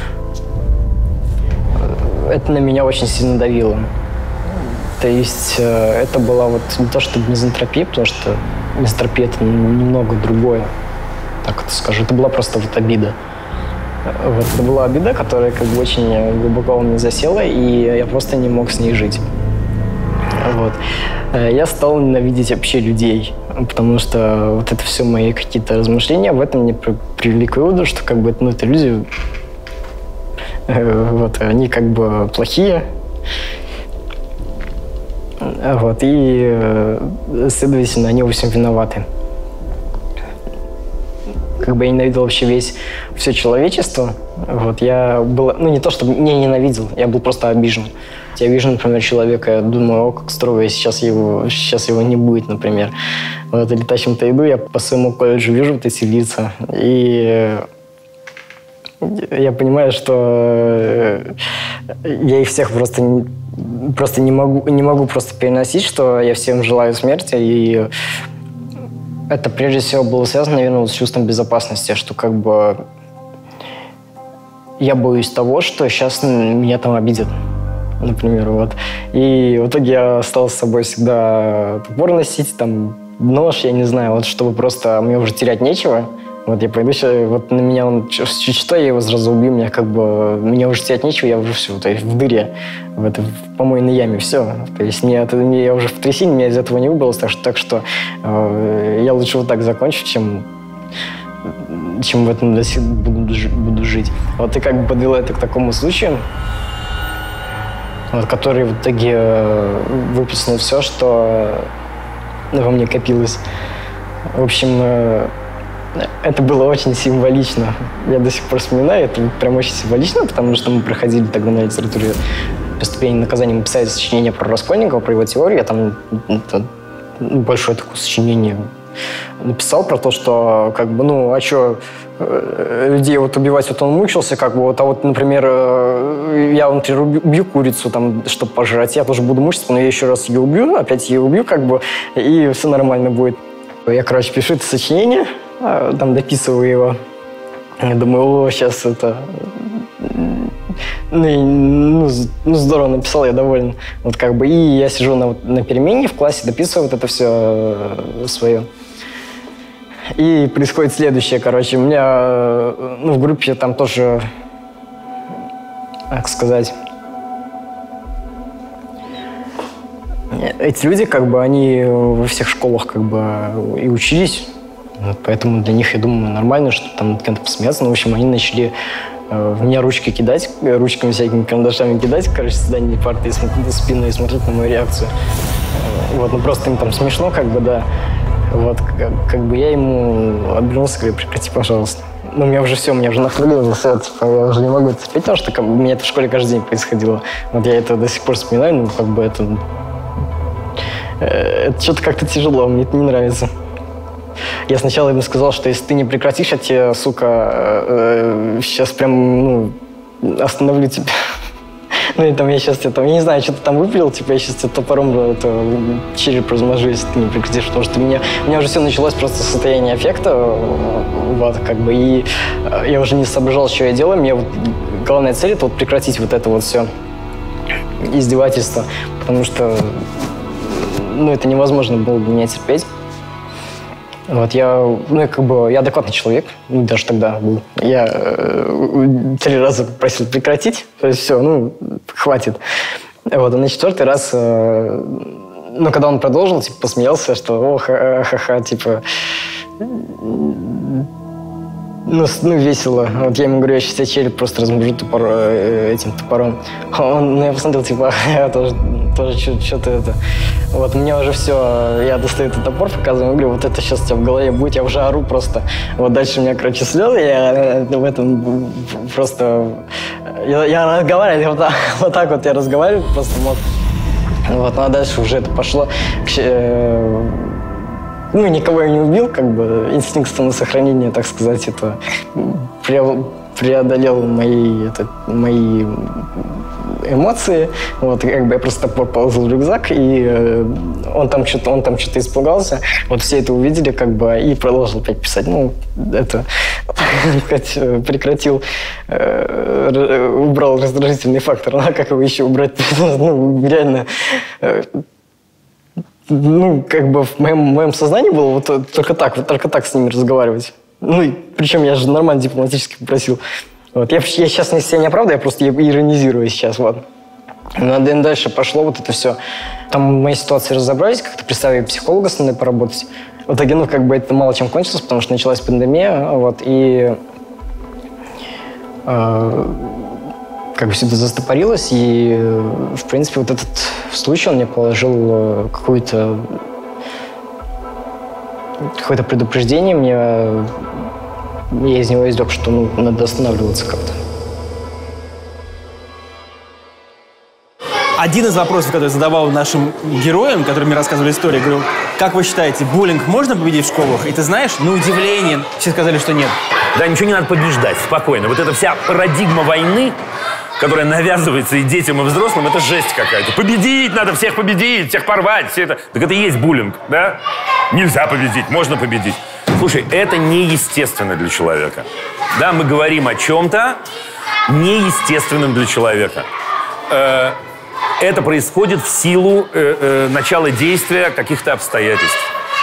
Это на меня очень сильно давило. То есть э, это была вот не то, что мизантропия, потому что мизантропия — это немного другое, так это скажу, это была просто вот обида. Вот, это была обида, которая как бы очень глубоко у меня засела, и я просто не мог с ней жить. Вот. Я стал ненавидеть вообще людей, потому что вот это все мои какие-то размышления в этом мне привели к выводу, что как бы, ну, это люди, вот, они как бы плохие, вот, и, следовательно, они во всем виноваты. Как бы я ненавидел вообще весь, все человечество. Вот, я был, ну, не то, чтобы не ненавидел, я был просто обижен. Я вижу, например, человека, я думаю, о, как строго, сейчас его, сейчас его не будет, например. Вот, или тащим-то иду, я по своему колледжу вижу вот эти лица, и я понимаю, что я их всех просто не, просто не могу, не могу просто переносить, что я всем желаю смерти, и это прежде всего было связано, наверное, с чувством безопасности, что как бы я боюсь того, что сейчас меня там обидят, например, вот. И в итоге я стал с собой всегда топор носить, там, нож, я не знаю, вот, чтобы просто мне уже терять нечего, Вот я пойду, вот на меня он чуть что, я его сразу убью, меня как бы, мне уже терять нечего, я уже все, то есть в дыре, в, этой, в помойной яме, все. То есть мне, это, я уже в трясине, меня из этого не выбралось, так что, так что э, я лучше вот так закончу, чем, чем в этом до сих буду, буду жить. Вот и как бы подвела это к такому случаю, вот, который в итоге э, выплеснул все, что во мне копилось. В общем, э, это было очень символично. Я до сих пор вспоминаю, это прям очень символично, потому что мы проходили тогда на литературе преступления и наказания, мы писали сочинение про Раскольникова, про его теорию. Я там это, большое такое сочинение написал про то, что как бы, ну, а что, людей вот убивать, вот он мучился, как бы, вот, а вот, например, я, например, убью курицу, там, чтобы пожрать, я тоже буду мучиться, но я еще раз ее убью, опять ее убью, как бы, и все нормально будет. Я, короче, пишу это сочинение, там дописываю его. Я думаю, о, сейчас это... Ну, и, ну, ну, здорово написал, я доволен. Вот как бы, и я сижу на, на перемене в классе, дописываю вот это все свое. И происходит следующее, короче, у меня, ну, в группе там тоже, как сказать, эти люди, как бы, они во всех школах, как бы, и учились. Вот поэтому для них, я думаю, нормально, что там над кем-то посмеяться. Но, в общем, они начали э, в меня ручки кидать, ручками всякими карандашами кидать, короче, с дальней парты и смотреть на спину и смотреть на мою реакцию. Э, вот, ну просто им там смешно, как бы, да. Вот, как, как бы я ему обернулся, говорю, прекрати, пожалуйста. Ну, у меня уже все, у меня уже нахлебилось, типа, я уже не могу это терпеть, потому что как, у меня это в школе каждый день происходило. Вот я это до сих пор вспоминаю, ну, как бы это... Э, это что-то как-то тяжело, мне это не нравится. Я сначала ему сказал, что если ты не прекратишь, я тебе, сука, э, сейчас прям, ну, остановлю тебя. Ну, и там я сейчас тебе, там, я не знаю, что ты там выпилил, типа, я сейчас тебе топором это, череп размажу, если ты не прекратишь, потому что у меня, у меня уже все началось просто состояние аффекта, вот, как бы, и я уже не соображал, что я делаю, мне вот главная цель — это вот прекратить вот это вот все издевательство, потому что, ну, это невозможно было для меня терпеть. Вот я, ну, я как бы, я адекватный человек, ну, даже тогда был. Я э, три раза просил прекратить, то есть все, ну, хватит. Вот, а на четвертый раз, э, ну, когда он продолжил, типа, посмеялся, что, о, ха-ха, типа, ну, ну, весело. Вот я ему говорю, я сейчас тебе череп просто размажу топор, э, этим топором. Он, ну, я посмотрел, типа, я тоже, тоже что-то это... Вот, у меня уже все, я достаю этот топор, показываю, говорю, вот это сейчас у тебя в голове будет, я уже ору просто. Вот дальше у меня, короче, слезы, я в этом просто... Я, я разговариваю, вот так, вот так вот я разговариваю просто, вот. Вот, ну, а дальше уже это пошло... Ну, никого я не убил, как бы, инстинкт самосохранения, так сказать, это преодолел мои, это, мои эмоции. Вот, как бы я просто топор положил в рюкзак, и э, он там что-то, он там что-то испугался. Вот все это увидели, как бы, и продолжил опять писать. Ну, это, прекратил, э, убрал раздражительный фактор. А как его еще убрать? Ну, реально... Ну, как бы в моем, в моем сознании было вот только так, вот только так с ними разговаривать. Ну, и, причем я же нормально дипломатически попросил. Вот. Я, я сейчас не себя не оправдываю, я просто иронизирую сейчас, вот. Но дальше пошло вот это все. Там в моей ситуации разобрались, как-то представили психолога с мной поработать. В итоге, ну, как бы это мало чем кончилось, потому что началась пандемия, вот, и... Э, как бы все это застопорилось, и, в принципе, вот этот случай, он мне положил какое-то какое-то предупреждение мне, я из него извлек, что, ну, надо останавливаться как-то. Один из вопросов, который я задавал нашим героям, которые мне рассказывали историю, говорил, как вы считаете, буллинг можно победить в школах? И ты знаешь, на удивление, все сказали, что нет. Да, ничего не надо побеждать, спокойно. Вот эта вся парадигма войны, которая навязывается и детям, и взрослым, это жесть какая-то. Победить надо, всех победить, всех порвать, все это. Так это и есть буллинг, да? Нельзя победить, можно победить. Слушай, это неестественно для человека. Да, мы говорим о чем-то неестественном для человека. Это происходит в силу э, э, начала действия каких-то обстоятельств.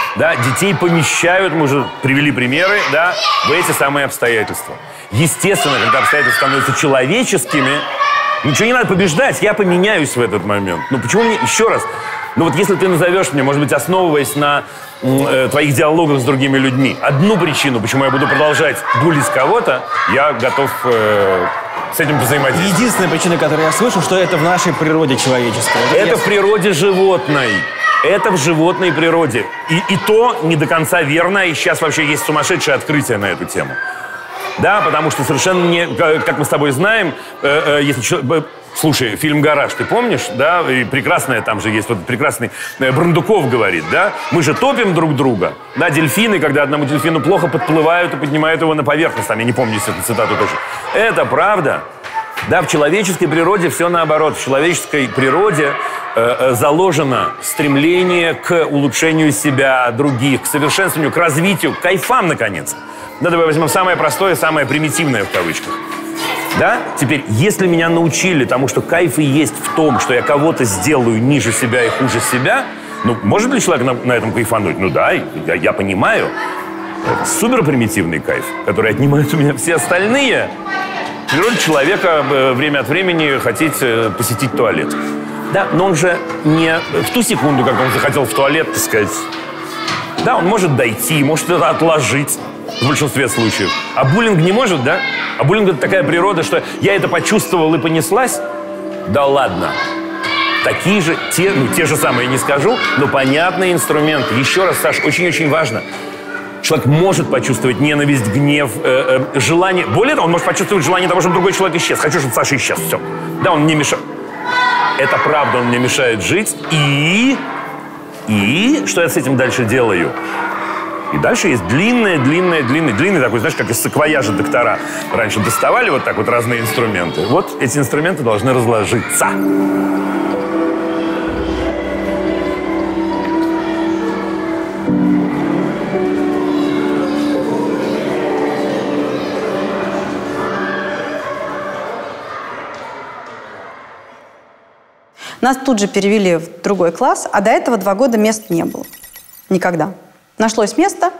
да, детей помещают, мы уже привели примеры, да, в эти самые обстоятельства. Естественно, когда обстоятельства становятся человеческими, ничего не надо побеждать, я поменяюсь в этот момент. Ну почему мне, еще раз, ну вот если ты назовешь мне, может быть, основываясь на э, твоих диалогах с другими людьми, одну причину, почему я буду продолжать булить кого-то, я готов э, с этим взаимодействовать. Единственная причина, которую я слышу, что это в нашей природе человеческой. Это в природе животной. Это в животной природе. И, и то не до конца верно, и сейчас вообще есть сумасшедшее открытие на эту тему. Да, потому что совершенно не, как мы с тобой знаем, э, э, если человек... Слушай, фильм «Гараж», ты помнишь, да? И прекрасное там же есть, вот прекрасный э, Брундуков говорит, да? Мы же топим друг друга, да? Дельфины, когда одному дельфину плохо, подплывают и поднимают его на поверхность. Там, я не помню, если эту цитату точно. Это правда. Да, в человеческой природе все наоборот. В человеческой природе э, э, заложено стремление к улучшению себя, других, к совершенствованию, к развитию, к кайфам, наконец. Да, давай возьмем самое простое, самое примитивное в кавычках. Да? Теперь, если меня научили тому, что кайф и есть в том, что я кого-то сделаю ниже себя и хуже себя, ну, может ли человек на, на этом кайфануть? Ну да, я, я понимаю. Это супер примитивный кайф, который отнимает у меня все остальные. В природе человека э, время от времени хотеть э, посетить туалет. Да, но он же не в ту секунду, как он захотел в туалет, так сказать. Да, он может дойти, может это отложить. В большинстве случаев. А буллинг не может, да? А буллинг — это такая природа, что я это почувствовал и понеслась. Да ладно. Такие же, те, ну, те же самые не скажу, но понятные инструменты. Еще раз, Саш, очень-очень важно. Человек может почувствовать ненависть, гнев, э, э, желание. Более того, он может почувствовать желание того, чтобы другой человек исчез. Хочу, чтобы Саша исчез. Все. Да, он мне мешает. Это правда, он мне мешает жить. И... И что я с этим дальше делаю? И дальше есть длинные, длинные, длинные, длинные, такой, знаешь, как из саквояжа доктора раньше доставали вот так вот разные инструменты. Вот эти инструменты должны разложиться. Нас тут же перевели в другой класс, а до этого два года мест не было. Никогда. Нашлось место.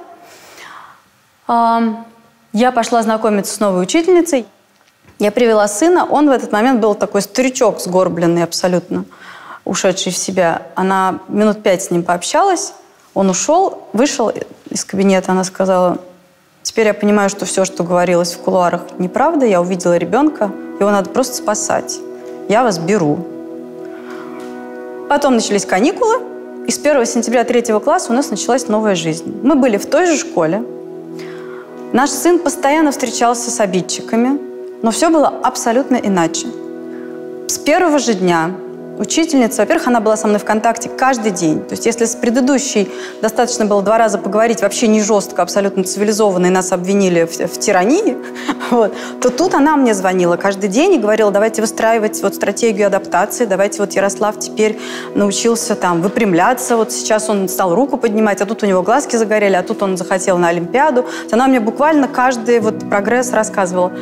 Я пошла знакомиться с новой учительницей. Я привела сына. Он в этот момент был такой старичок, сгорбленный абсолютно, ушедший в себя. Она минут пять с ним пообщалась. Он ушел, вышел из кабинета. Она сказала: теперь я понимаю, что все, что говорилось в кулуарах, неправда. Я увидела ребенка. Его надо просто спасать. Я вас беру. Потом начались каникулы. И с первого сентября третьего класса у нас началась новая жизнь. Мы были в той же школе. Наш сын постоянно встречался с обидчиками, но все было абсолютно иначе. С первого же дня учительница, во-первых, она была со мной в контакте каждый день. То есть если с предыдущей достаточно было два раза поговорить, вообще не жестко, абсолютно цивилизованно, и нас обвинили в, в тирании, вот, то тут она мне звонила каждый день и говорила: давайте выстраивать вот стратегию адаптации, давайте вот Ярослав теперь научился там выпрямляться, вот сейчас он стал руку поднимать, а тут у него глазки загорели, а тут он захотел на Олимпиаду. Она мне буквально каждый вот прогресс рассказывала.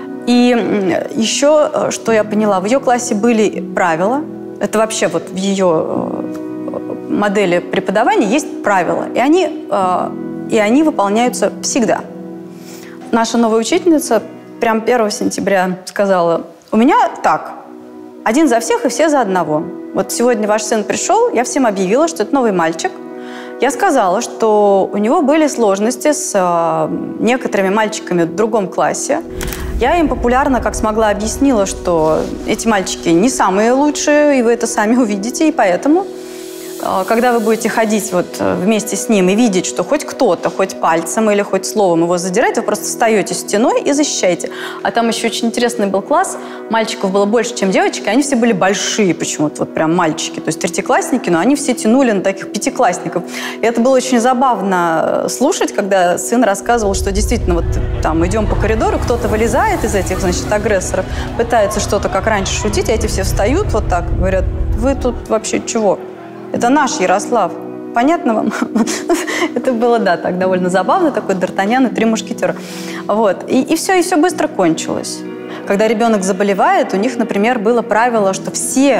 И еще, что я поняла, в ее классе были правила. Это вообще вот в ее модели преподавания есть правила, и они, и они выполняются всегда. Наша новая учительница прям первого сентября сказала: у меня так, один за всех и все за одного. Вот сегодня ваш сын пришел, я всем объявила, что это новый мальчик. Я сказала, что у него были сложности с некоторыми мальчиками в другом классе. Я им популярно, как смогла, объяснила, что эти мальчики не самые лучшие, и вы это сами увидите, и поэтому, когда вы будете ходить вот вместе с ним и видеть, что хоть кто-то, хоть пальцем или хоть словом его задирает, вы просто встаете стеной и защищаете. А там еще очень интересный был класс, мальчиков было больше, чем девочек, и они все были большие почему-то, вот прям мальчики, то есть третьеклассники, но они все тянули на таких пятиклассников. И это было очень забавно слушать, когда сын рассказывал, что действительно вот там идем по коридору, кто-то вылезает из этих, значит, агрессоров, пытается что-то как раньше шутить, а эти все встают вот так, говорят: вы тут вообще чего? Это наш Ярослав. Понятно вам? Это было, да, так довольно забавно, такой Д'Артаньян и три мушкетера. Вот. И, и все, и все быстро кончилось. Когда ребенок заболевает, у них, например, было правило, что все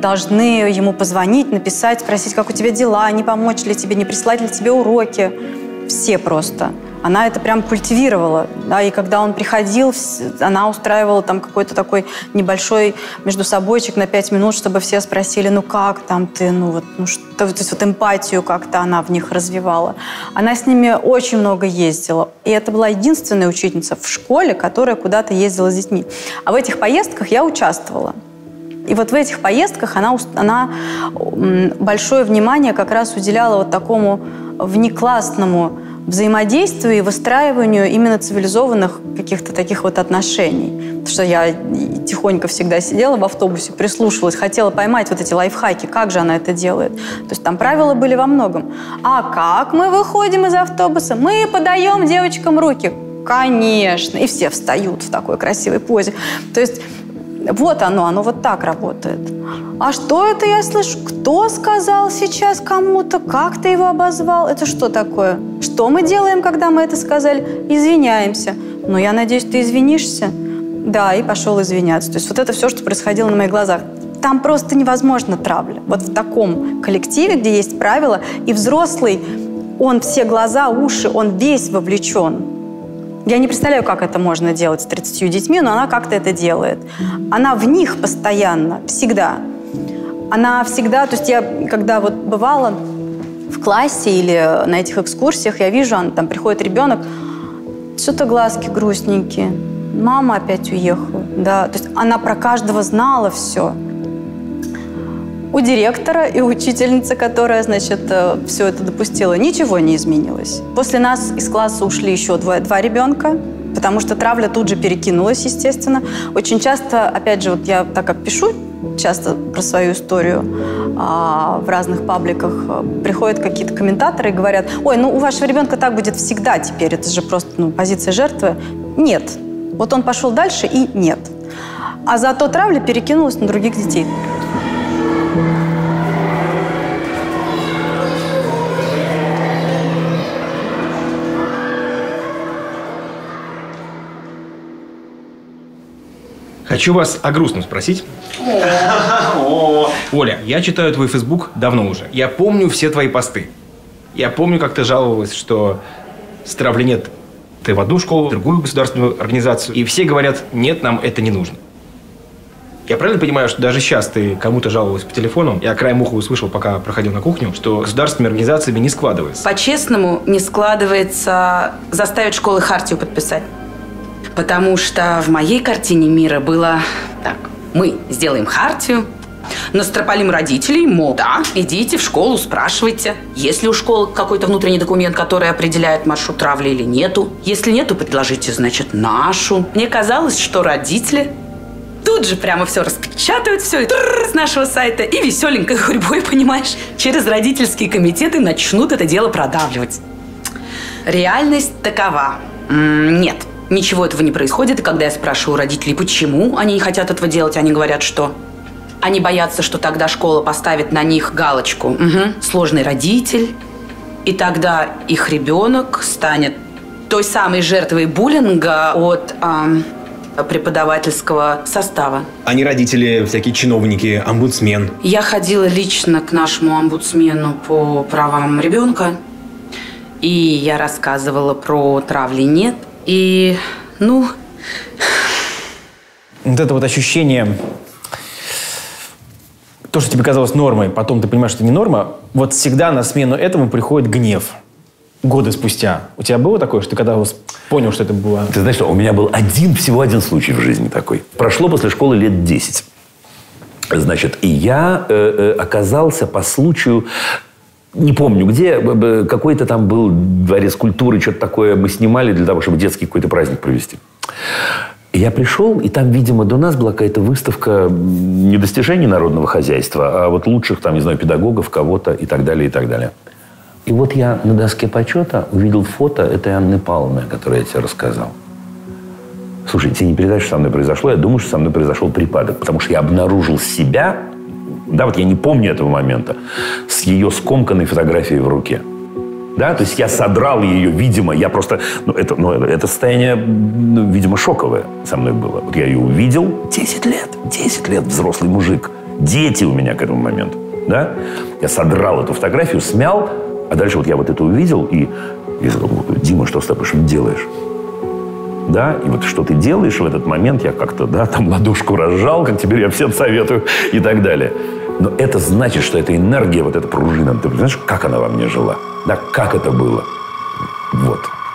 должны ему позвонить, написать, спросить, как у тебя дела, не помочь ли тебе, не прислать ли тебе уроки. Все просто. Она это прям культивировала. Да, и когда он приходил, она устраивала там какой-то такой небольшой междусобойчик на пять минут, чтобы все спросили, ну как там ты, ну вот, ну что, то есть вот эмпатию как-то она в них развивала. Она с ними очень много ездила. И это была единственная учительница в школе, которая куда-то ездила с детьми. А в этих поездках я участвовала. И вот в этих поездках она, она большое внимание как раз уделяла вот такому внеклассному взаимодействию и выстраиванию именно цивилизованных каких-то таких вот отношений. Потому что я тихонько всегда сидела в автобусе, прислушивалась, хотела поймать вот эти лайфхаки, как же она это делает. То есть там правила были во многом. А как мы выходим из автобуса? Мы подаем девочкам руки. Конечно. И все встают в такой красивой позе. То есть вот оно, оно вот так работает. А что это я слышу? Кто сказал сейчас кому-то? Как ты его обозвал? Это что такое? Что мы делаем, когда мы это сказали? Извиняемся. Ну, я надеюсь, ты извинишься? Да, и пошел извиняться. То есть вот это все, что происходило на моих глазах. Там просто невозможно травля. Вот в таком коллективе, где есть правила, и взрослый, он все глаза, уши, он весь вовлечен. Я не представляю, как это можно делать с тридцатью детьми, но она как-то это делает. Она в них постоянно, всегда. Она всегда, то есть я, когда вот бывала в классе или на этих экскурсиях, я вижу, он, там приходит ребенок, что-то глазки грустненькие, мама опять уехала. Да, то есть она про каждого знала все. У директора и учительницы, которая, значит, все это допустила, ничего не изменилось. После нас из класса ушли еще два, два ребенка, потому что травля тут же перекинулась, естественно. Очень часто, опять же, вот я так как пишу часто про свою историю а, в разных пабликах, приходят какие-то комментаторы и говорят, ой, ну у вашего ребенка так будет всегда теперь, это же просто ну, позиция жертвы. Нет. Вот он пошел дальше и нет. А зато травля перекинулась на других детей. Хочу вас о грустном спросить. Оля, я читаю твой фейсбук давно уже. Я помню все твои посты. Я помню, как ты жаловалась, что с травли нет. Ты в одну школу, в другую государственную организацию. И все говорят, нет, нам это не нужно. Я правильно понимаю, что даже сейчас ты кому-то жаловалась по телефону? Я краем уха услышал, пока проходил на кухню, что государственными организациями не складывается. По-честному, не складывается заставить школы хартию подписать. Потому что в моей картине мира было так. Мы сделаем хартию, настропалим родителей, мол, да, идите в школу, спрашивайте, есть ли у школы какой-то внутренний документ, который определяет маршрут травли или нету. Если нету, предложите, значит, нашу. Мне казалось, что родители тут же прямо все распечатают, все с нашего сайта и веселенькой гурьбой, понимаешь, через родительские комитеты начнут это дело продавливать. Реальность такова. Нет. Ничего этого не происходит, и когда я спрашиваю родителей, почему они не хотят этого делать, они говорят, что они боятся, что тогда школа поставит на них галочку угу, «сложный родитель», и тогда их ребенок станет той самой жертвой буллинга от э, преподавательского состава. Они родители, всякие чиновники, омбудсмен. Я ходила лично к нашему омбудсмену по правам ребенка, и я рассказывала про травли «нет». И, ну... Вот это вот ощущение, то, что тебе казалось нормой, потом ты понимаешь, что это не норма, вот всегда на смену этому приходит гнев. Годы спустя. У тебя было такое, что ты когда понял, что это было... Ты знаешь, что у меня был один, всего один случай в жизни такой. Прошло после школы лет десять. Значит, и я э, э, оказался по случаю... Не помню, где, какой-то там был дворец культуры, что-то такое мы снимали для того, чтобы детский какой-то праздник провести. И я пришел, и там, видимо, до нас была какая-то выставка не достижений народного хозяйства, а вот лучших, там, не знаю, педагогов, кого-то и так далее, и так далее. И вот я на доске почета увидел фото этой Анны Павловны, о которой я тебе рассказал. Слушай, тебе не передашь, что со мной произошло? Я думаю, что со мной произошел припадок, потому что я обнаружил себя... Да, вот я не помню этого момента. С ее скомканной фотографией в руке. Да, то есть я содрал ее, видимо, я просто... Ну, это, ну, это состояние, ну, видимо, шоковое со мной было. Вот я ее увидел. десять лет. десять лет взрослый мужик. дети у меня к этому моменту, да? Я содрал эту фотографию, смял, а дальше вот я вот это увидел, и я сказал: Дима, что с тобой, что ты делаешь? Да, и вот что ты делаешь в этот момент, я как-то, да, там ладошку разжал, как теперь я всем советую, и так далее. Но это значит, что эта энергия, вот эта пружина, ты понимаешь, как она во мне жила? Да, как это было? Вот.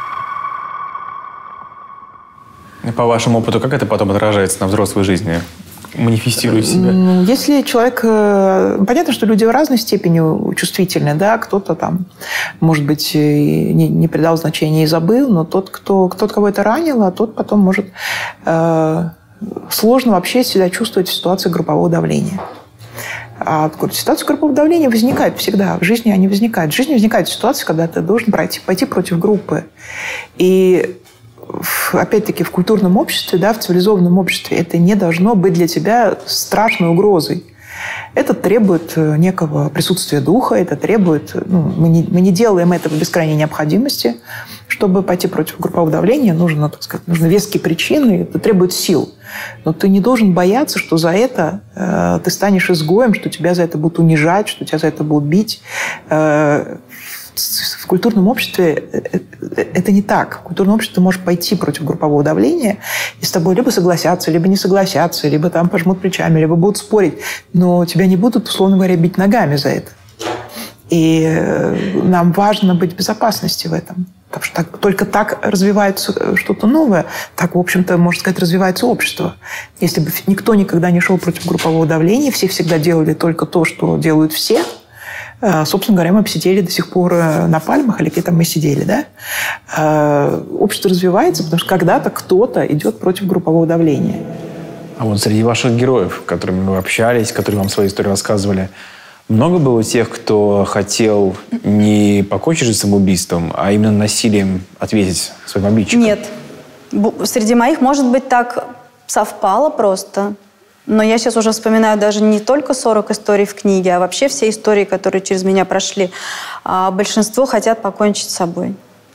По вашему опыту, как это потом отражается на взрослой жизни? Манифестируя себя? Если человек... Понятно, что люди в разной степени чувствительны, да, кто-то там, может быть, не, не придал значения и забыл, но тот, кто, тот, кого это ранило, тот потом может э, сложно вообще себя чувствовать в ситуации группового давления. А ситуация группового давления возникает всегда. В жизни они возникают. В жизни возникает ситуация, когда ты должен пройти, пойти против группы. И опять-таки в культурном обществе, да, в цивилизованном обществе это не должно быть для тебя страшной угрозой. Это требует некого присутствия духа, это требует... Ну, мы, не, мы не делаем этого без крайней необходимости. Чтобы пойти против группового давления, нужно, так сказать, нужны веские причины, это требует сил. Но ты не должен бояться, что за это э, ты станешь изгоем, что тебя за это будут унижать, что тебя за это будут бить. Э, В культурном обществе это не так. В культурном обществе ты можешь пойти против группового давления, и с тобой либо согласятся, либо не согласятся, либо там пожмут плечами, либо будут спорить. Но тебя не будут, условно говоря, бить ногами за это. И нам важно быть в безопасности в этом. Потому что так, только так развивается что-то новое. Так, в общем-то, можно сказать, развивается общество. Если бы никто никогда не шел против группового давления, все всегда делали только то, что делают все, собственно говоря, мы бы сидели до сих пор на пальмах, или где там мы сидели, да? Общество развивается, потому что когда-то кто-то идет против группового давления. А вот среди ваших героев, с которыми вы общались, которые вам свою историю рассказывали, много было тех, кто хотел не покончить жизнь самоубийством, а именно насилием ответить своим обидчикам? Нет. Среди моих, может быть, так совпало просто. Но я сейчас уже вспоминаю даже не только сорок историй в книге, а вообще все истории, которые через меня прошли. А большинство хотят покончить с собой.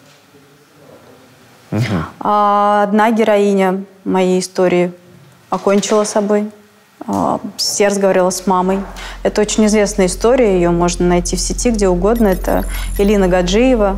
Угу. А одна героиня моей истории покончила с собой. Я разговаривала с мамой. Это очень известная история, ее можно найти в сети где угодно. Это Элина Гаджиева.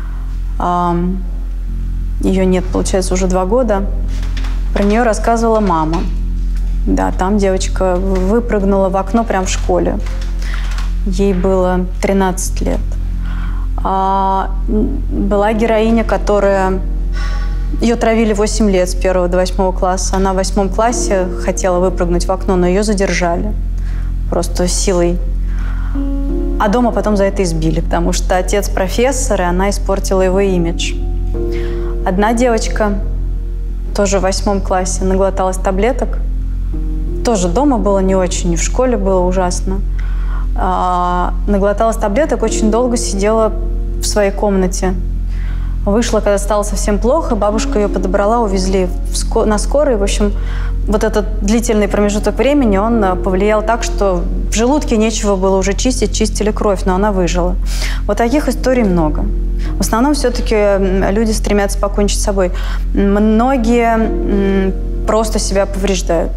Ее нет, получается, уже два года. Про нее рассказывала мама. Да, там девочка выпрыгнула в окно прямо в школе. Ей было тринадцать лет. А была героиня, которая... Ее травили восемь лет с первого до восьмого класса. Она в восьмом классе хотела выпрыгнуть в окно, но ее задержали. Просто силой. А дома потом за это избили, потому что отец профессор, и она испортила его имидж. Одна девочка, тоже в восьмом классе, наглоталась таблеток. Тоже дома было не очень, и в школе было ужасно. А, наглоталась таблеток, очень долго сидела в своей комнате. Вышла, когда стало совсем плохо, бабушка ее подобрала, увезли в ско- на скорой. В общем, вот этот длительный промежуток времени, он повлиял так, что в желудке нечего было уже чистить, чистили кровь, но она выжила. Вот таких историй много. В основном все-таки люди стремятся покончить с собой. Многие просто себя повреждают.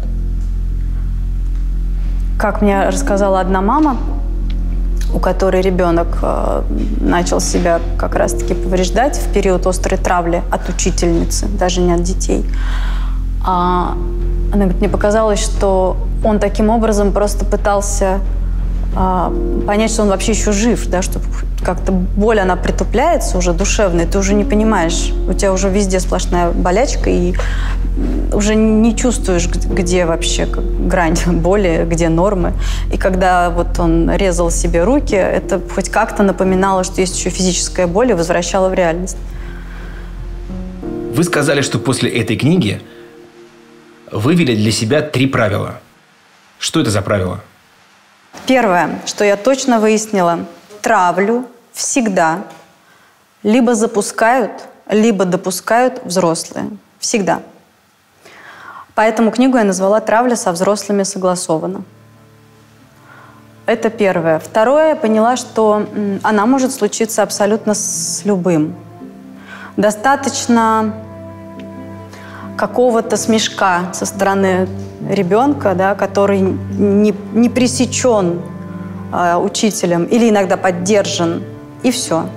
Как мне рассказала одна мама, у которой ребенок э, начал себя как раз-таки повреждать в период острой травли от учительницы, даже не от детей. А, она говорит, мне показалось, что он таким образом просто пытался э, понять, что он вообще еще жив, да, что как-то боль, она притупляется уже душевная, ты уже не понимаешь, у тебя уже везде сплошная болячка, и уже не чувствуешь, где вообще грань боли, где нормы. И когда вот он резал себе руки, это хоть как-то напоминало, что есть еще физическая боль, и возвращало в реальность. Вы сказали, что после этой книги вывели для себя три правила. Что это за правила? Первое, что я точно выяснила, травлю всегда либо запускают, либо допускают взрослые. Всегда. Поэтому книгу я назвала «Травля со взрослыми согласована». Это первое. Второе, я поняла, что она может случиться абсолютно с любым. Достаточно какого-то смешка со стороны ребенка, да, который не, не пресечен э, учителем или иногда поддержан, и все.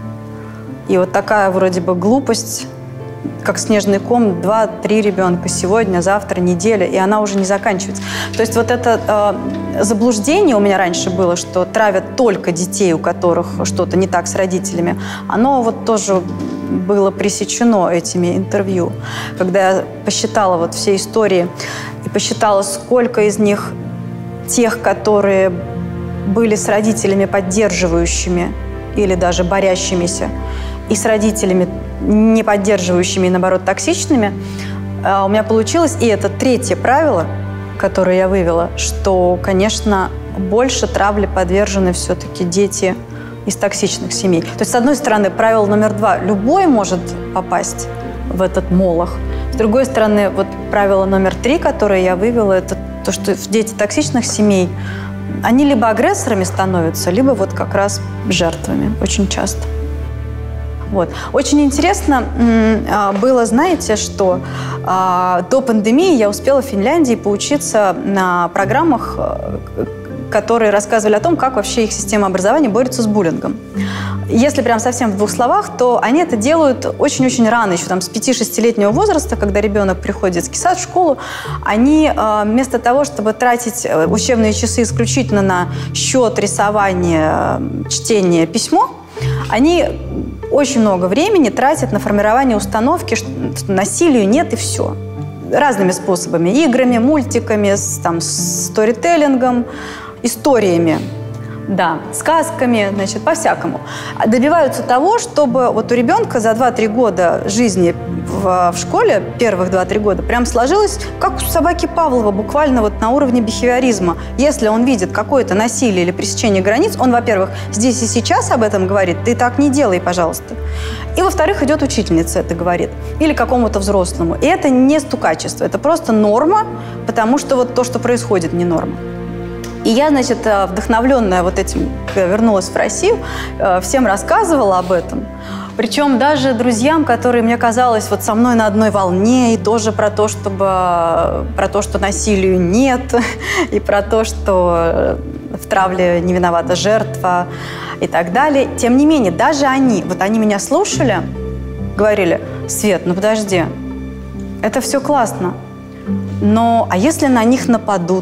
И вот такая вроде бы глупость, как снежный ком, два-три ребенка сегодня, завтра, неделя, и она уже не заканчивается. То есть вот это э, заблуждение у меня раньше было, что травят только детей, у которых что-то не так с родителями, оно вот тоже было пресечено этими интервью. Когда я посчитала вот все истории и посчитала, сколько из них тех, которые были с родителями поддерживающими или даже борящимися, и с родителями не поддерживающими и, наоборот, токсичными, у меня получилось, и это третье правило, которое я вывела, что, конечно, больше травле подвержены все-таки дети из токсичных семей. То есть, с одной стороны, правило номер два – любой может попасть в этот молох. С другой стороны, вот правило номер три, которое я вывела, это то, что дети токсичных семей, они либо агрессорами становятся, либо вот как раз жертвами очень часто. Вот. Очень интересно было, знаете, что до пандемии я успела в Финляндии поучиться на программах, которые рассказывали о том, как вообще их система образования борется с буллингом. Если прям совсем в двух словах, то они это делают очень-очень рано, еще там с пяти-шестилетнего возраста, когда ребенок приходит в детский сад, в школу, они вместо того, чтобы тратить учебные часы исключительно на счет, рисование, чтение, письмо, они очень много времени тратят на формирование установки, что насилию нет и все. Разными способами. Играми, мультиками, там, сторителлингом, историями. Да, сказками, значит, по-всякому. Добиваются того, чтобы вот у ребенка за два-три года жизни в, в школе, первых два-три года, прям сложилось, как у собаки Павлова, буквально вот на уровне бихевиоризма. Если он видит какое-то насилие или пресечение границ, он, во-первых, здесь и сейчас об этом говорит, ты так не делай, пожалуйста. И, во-вторых, идет учительница это говорит. Или какому-то взрослому. И это не стукачество, это просто норма, потому что вот то, что происходит, не норма. И я, значит, вдохновленная вот этим, когда вернулась в Россию, всем рассказывала об этом. Причем даже друзьям, которые, мне казалось, вот со мной на одной волне, и тоже про то, чтобы, про то, что насилию нет, и про то, что в травле не виновата жертва и так далее. Тем не менее, даже они, вот они меня слушали, говорили: Свет, ну подожди, это все классно, но а если на них нападут?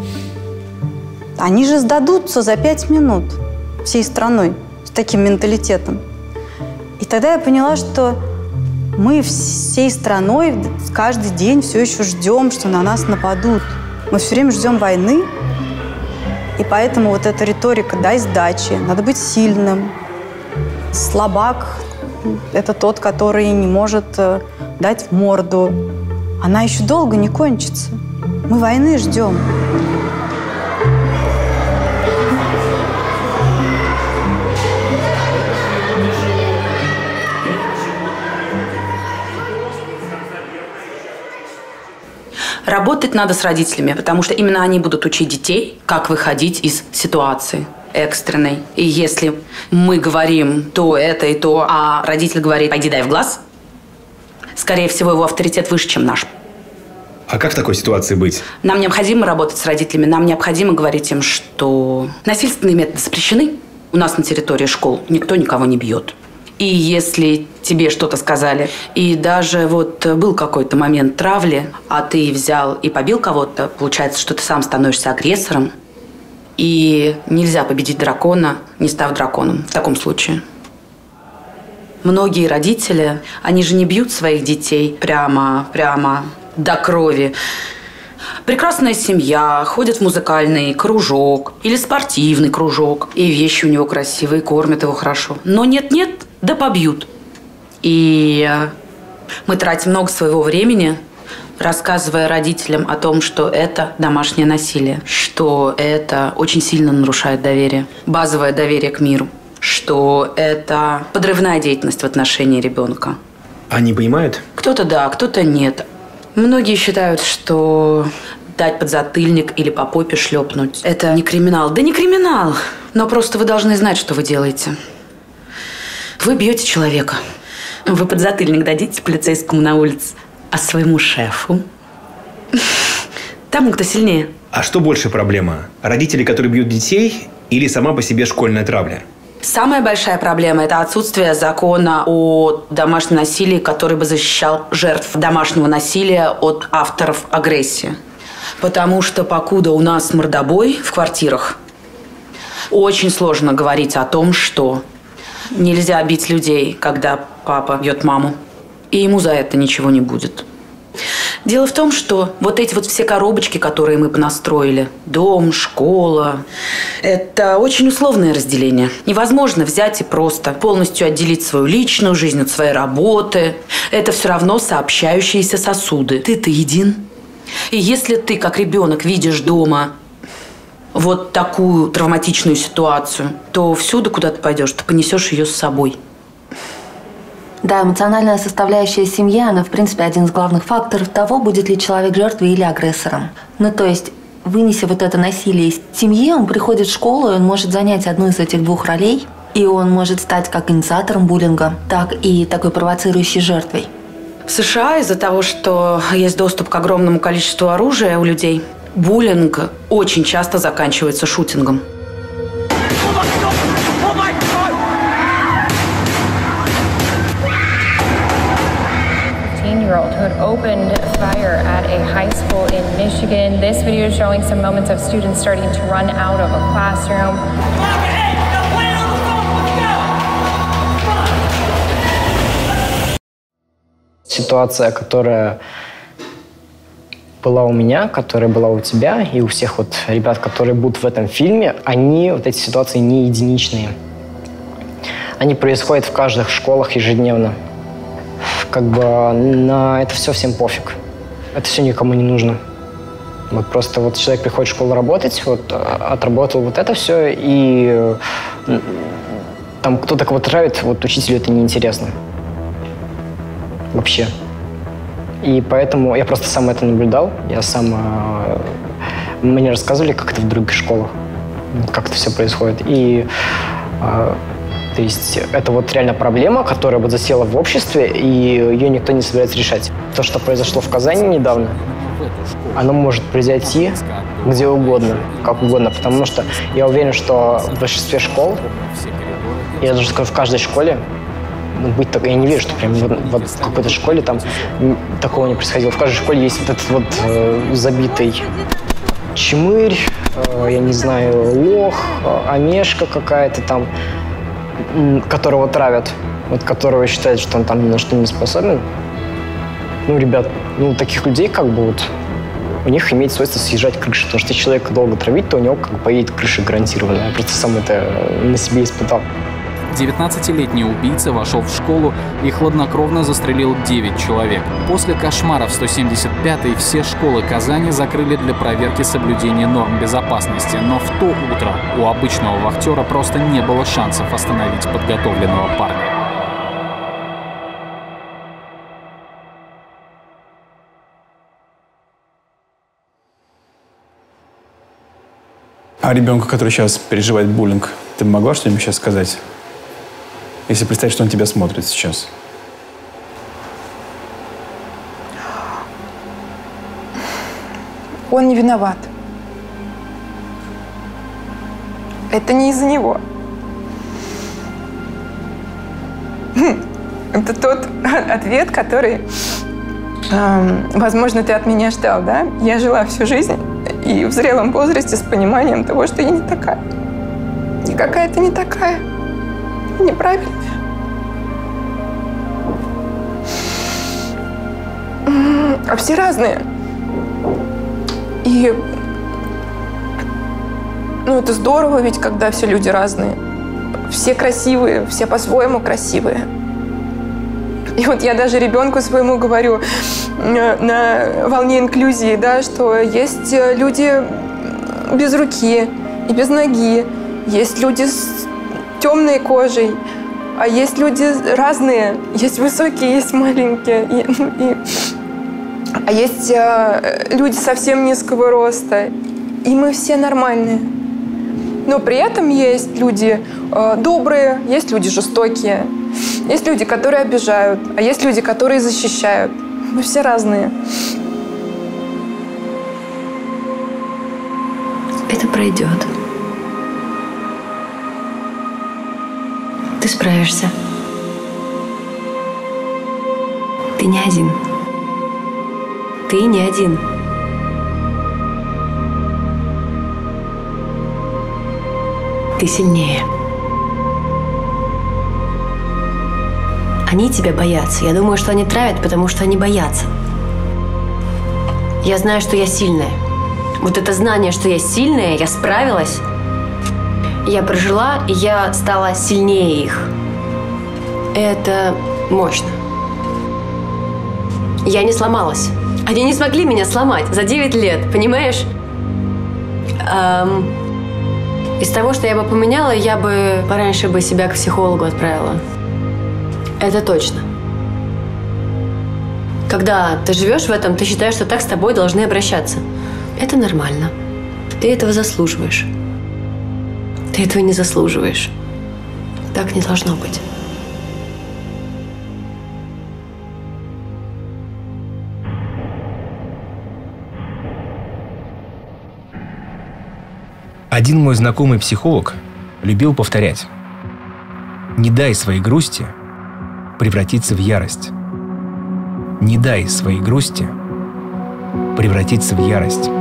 Они же сдадутся за пять минут всей страной с таким менталитетом. И тогда я поняла, что мы всей страной каждый день все еще ждем, что на нас нападут. Мы все время ждем войны. И поэтому вот эта риторика «дай сдачи», надо быть сильным. Слабак – это тот, который не может дать в морду. Она еще долго не кончится. Мы войны ждем. Работать надо с родителями, потому что именно они будут учить детей, как выходить из ситуации экстренной. И если мы говорим то это и то, а родитель говорит «пойди дай в глаз», скорее всего, его авторитет выше, чем наш. А как в такой ситуации быть? Нам необходимо работать с родителями, нам необходимо говорить им, что насильственные методы запрещены. У нас на территории школ никто никого не бьет. И если тебе что-то сказали, и даже вот был какой-то момент травли, а ты взял и побил кого-то, получается, что ты сам становишься агрессором. И нельзя победить дракона, не став драконом в таком случае. Многие родители, они же не бьют своих детей прямо, прямо до крови. Прекрасная семья, ходит в музыкальный кружок или спортивный кружок, и вещи у него красивые, кормят его хорошо. Но нет-нет, да побьют. И мы тратим много своего времени, рассказывая родителям о том, что это домашнее насилие, что это очень сильно нарушает доверие, базовое доверие к миру, что это подрывная деятельность в отношении ребенка. Они понимают? Кто-то да, кто-то нет. Многие считают, что дать подзатыльник или по попе шлепнуть – это не криминал. Да не криминал, но просто вы должны знать, что вы делаете. Вы бьете человека. Вы подзатыльник дадите полицейскому на улице, а своему шефу Тому, кто сильнее. А что больше проблема? Родители, которые бьют детей, или сама по себе школьная травля? Самая большая проблема – это отсутствие закона о домашнем насилии, который бы защищал жертв домашнего насилия от авторов агрессии. Потому что покуда у нас мордобой в квартирах, очень сложно говорить о том, что нельзя бить людей, когда папа бьет маму, и ему за это ничего не будет. Дело в том, что вот эти вот все коробочки, которые мы понастроили, дом, школа, это очень условное разделение. Невозможно взять и просто полностью отделить свою личную жизнь от своей работы. Это все равно сообщающиеся сосуды. Ты-то един. И если ты, как ребенок, видишь дома вот такую травматичную ситуацию, то всюду, куда ты пойдешь, ты понесешь ее с собой. Да, эмоциональная составляющая семьи, она, в принципе, один из главных факторов того, будет ли человек жертвой или агрессором. Ну, то есть, вынеся вот это насилие из семьи, он приходит в школу, и он может занять одну из этих двух ролей, и он может стать как инициатором буллинга, так и такой провоцирующей жертвой. В США из-за того, что есть доступ к огромному количеству оружия у людей, буллинг очень часто заканчивается шутингом. fifteen-year-old who had opened fire at a high school in Michigan. This video is showing some moments of students starting to run out of a classroom. Ситуация, которая была у меня, которая была у тебя и у всех вот ребят, которые будут в этом фильме, они, вот эти ситуации, не единичные. Они происходят в каждых школах ежедневно. Как бы на это все всем пофиг. Это все никому не нужно. Вот просто вот человек приходит в школу работать, вот отработал вот это все, и там кто-то кого-то травит, вот учителю это неинтересно. Вообще. И поэтому я просто сам это наблюдал. Я сам... Мне рассказывали, как это в других школах, как это все происходит. И... То есть это вот реально проблема, которая вот засела в обществе, и ее никто не собирается решать. То, что произошло в Казани недавно, оно может произойти где угодно, как угодно. Потому что я уверен, что в большинстве школ, я даже скажу, в каждой школе, быть так, я не верю, что прям вот, вот в какой-то школе там такого не происходило. В каждой школе есть вот этот вот э, забитый чмырь, э, я не знаю, лох, э, омешка какая-то там, которого травят, вот которого считают, что он там ни на что не способен. Ну, ребят, ну, таких людей как бы вот у них имеет свойство съезжать крыша. Потому что если человека долго травить, то у него как бы поедет крыша гарантированно. Я просто сам это на себе испытал. девятнадцатилетний убийца вошел в школу и хладнокровно застрелил девять человек. После кошмара в сто семьдесят пятой все школы Казани закрыли для проверки соблюдения норм безопасности. Но в то утро у обычного вахтера просто не было шансов остановить подготовленного парня. А ребенку, который сейчас переживает буллинг, ты могла что-нибудь сейчас сказать? Если представить, что он тебя смотрит сейчас. Он не виноват. Это не из-за него. Это тот ответ, который, эм, возможно, ты от меня ждал, да? Я жила всю жизнь и в зрелом возрасте с пониманием того, что я не такая. И какая-то не такая. Неправильная. А все разные. И ну, это здорово, ведь когда все люди разные. Все красивые, все по-своему красивые. И вот я даже ребенку своему говорю на волне инклюзии, да, что есть люди без руки и без ноги, есть люди с темной кожей, а есть люди разные, есть высокие, есть маленькие, и, и, а есть э, люди совсем низкого роста, и мы все нормальные. Но при этом есть люди э, добрые, есть люди жестокие, есть люди, которые обижают, а есть люди, которые защищают. Мы все разные. пройдет. Ты справишься. Ты не один. Ты не один. Ты сильнее. Они тебя боятся. Я думаю, что они травят, потому что они боятся. Я знаю, что я сильная. Вот это знание, что я сильная, я справилась. Я прожила, и я стала сильнее их. Это мощно. Я не сломалась. Они не смогли меня сломать за девять лет, понимаешь? Эм, из того, что я бы поменяла, я бы пораньше бы себя к психологу отправила. Это точно. Когда ты живешь в этом, ты считаешь, что так с тобой должны обращаться. Это нормально. Ты этого заслуживаешь. Ты этого не заслуживаешь. Так не должно быть. Один мой знакомый психолог любил повторять: «Не дай своей грусти превратиться в ярость. Не дай своей грусти превратиться в ярость».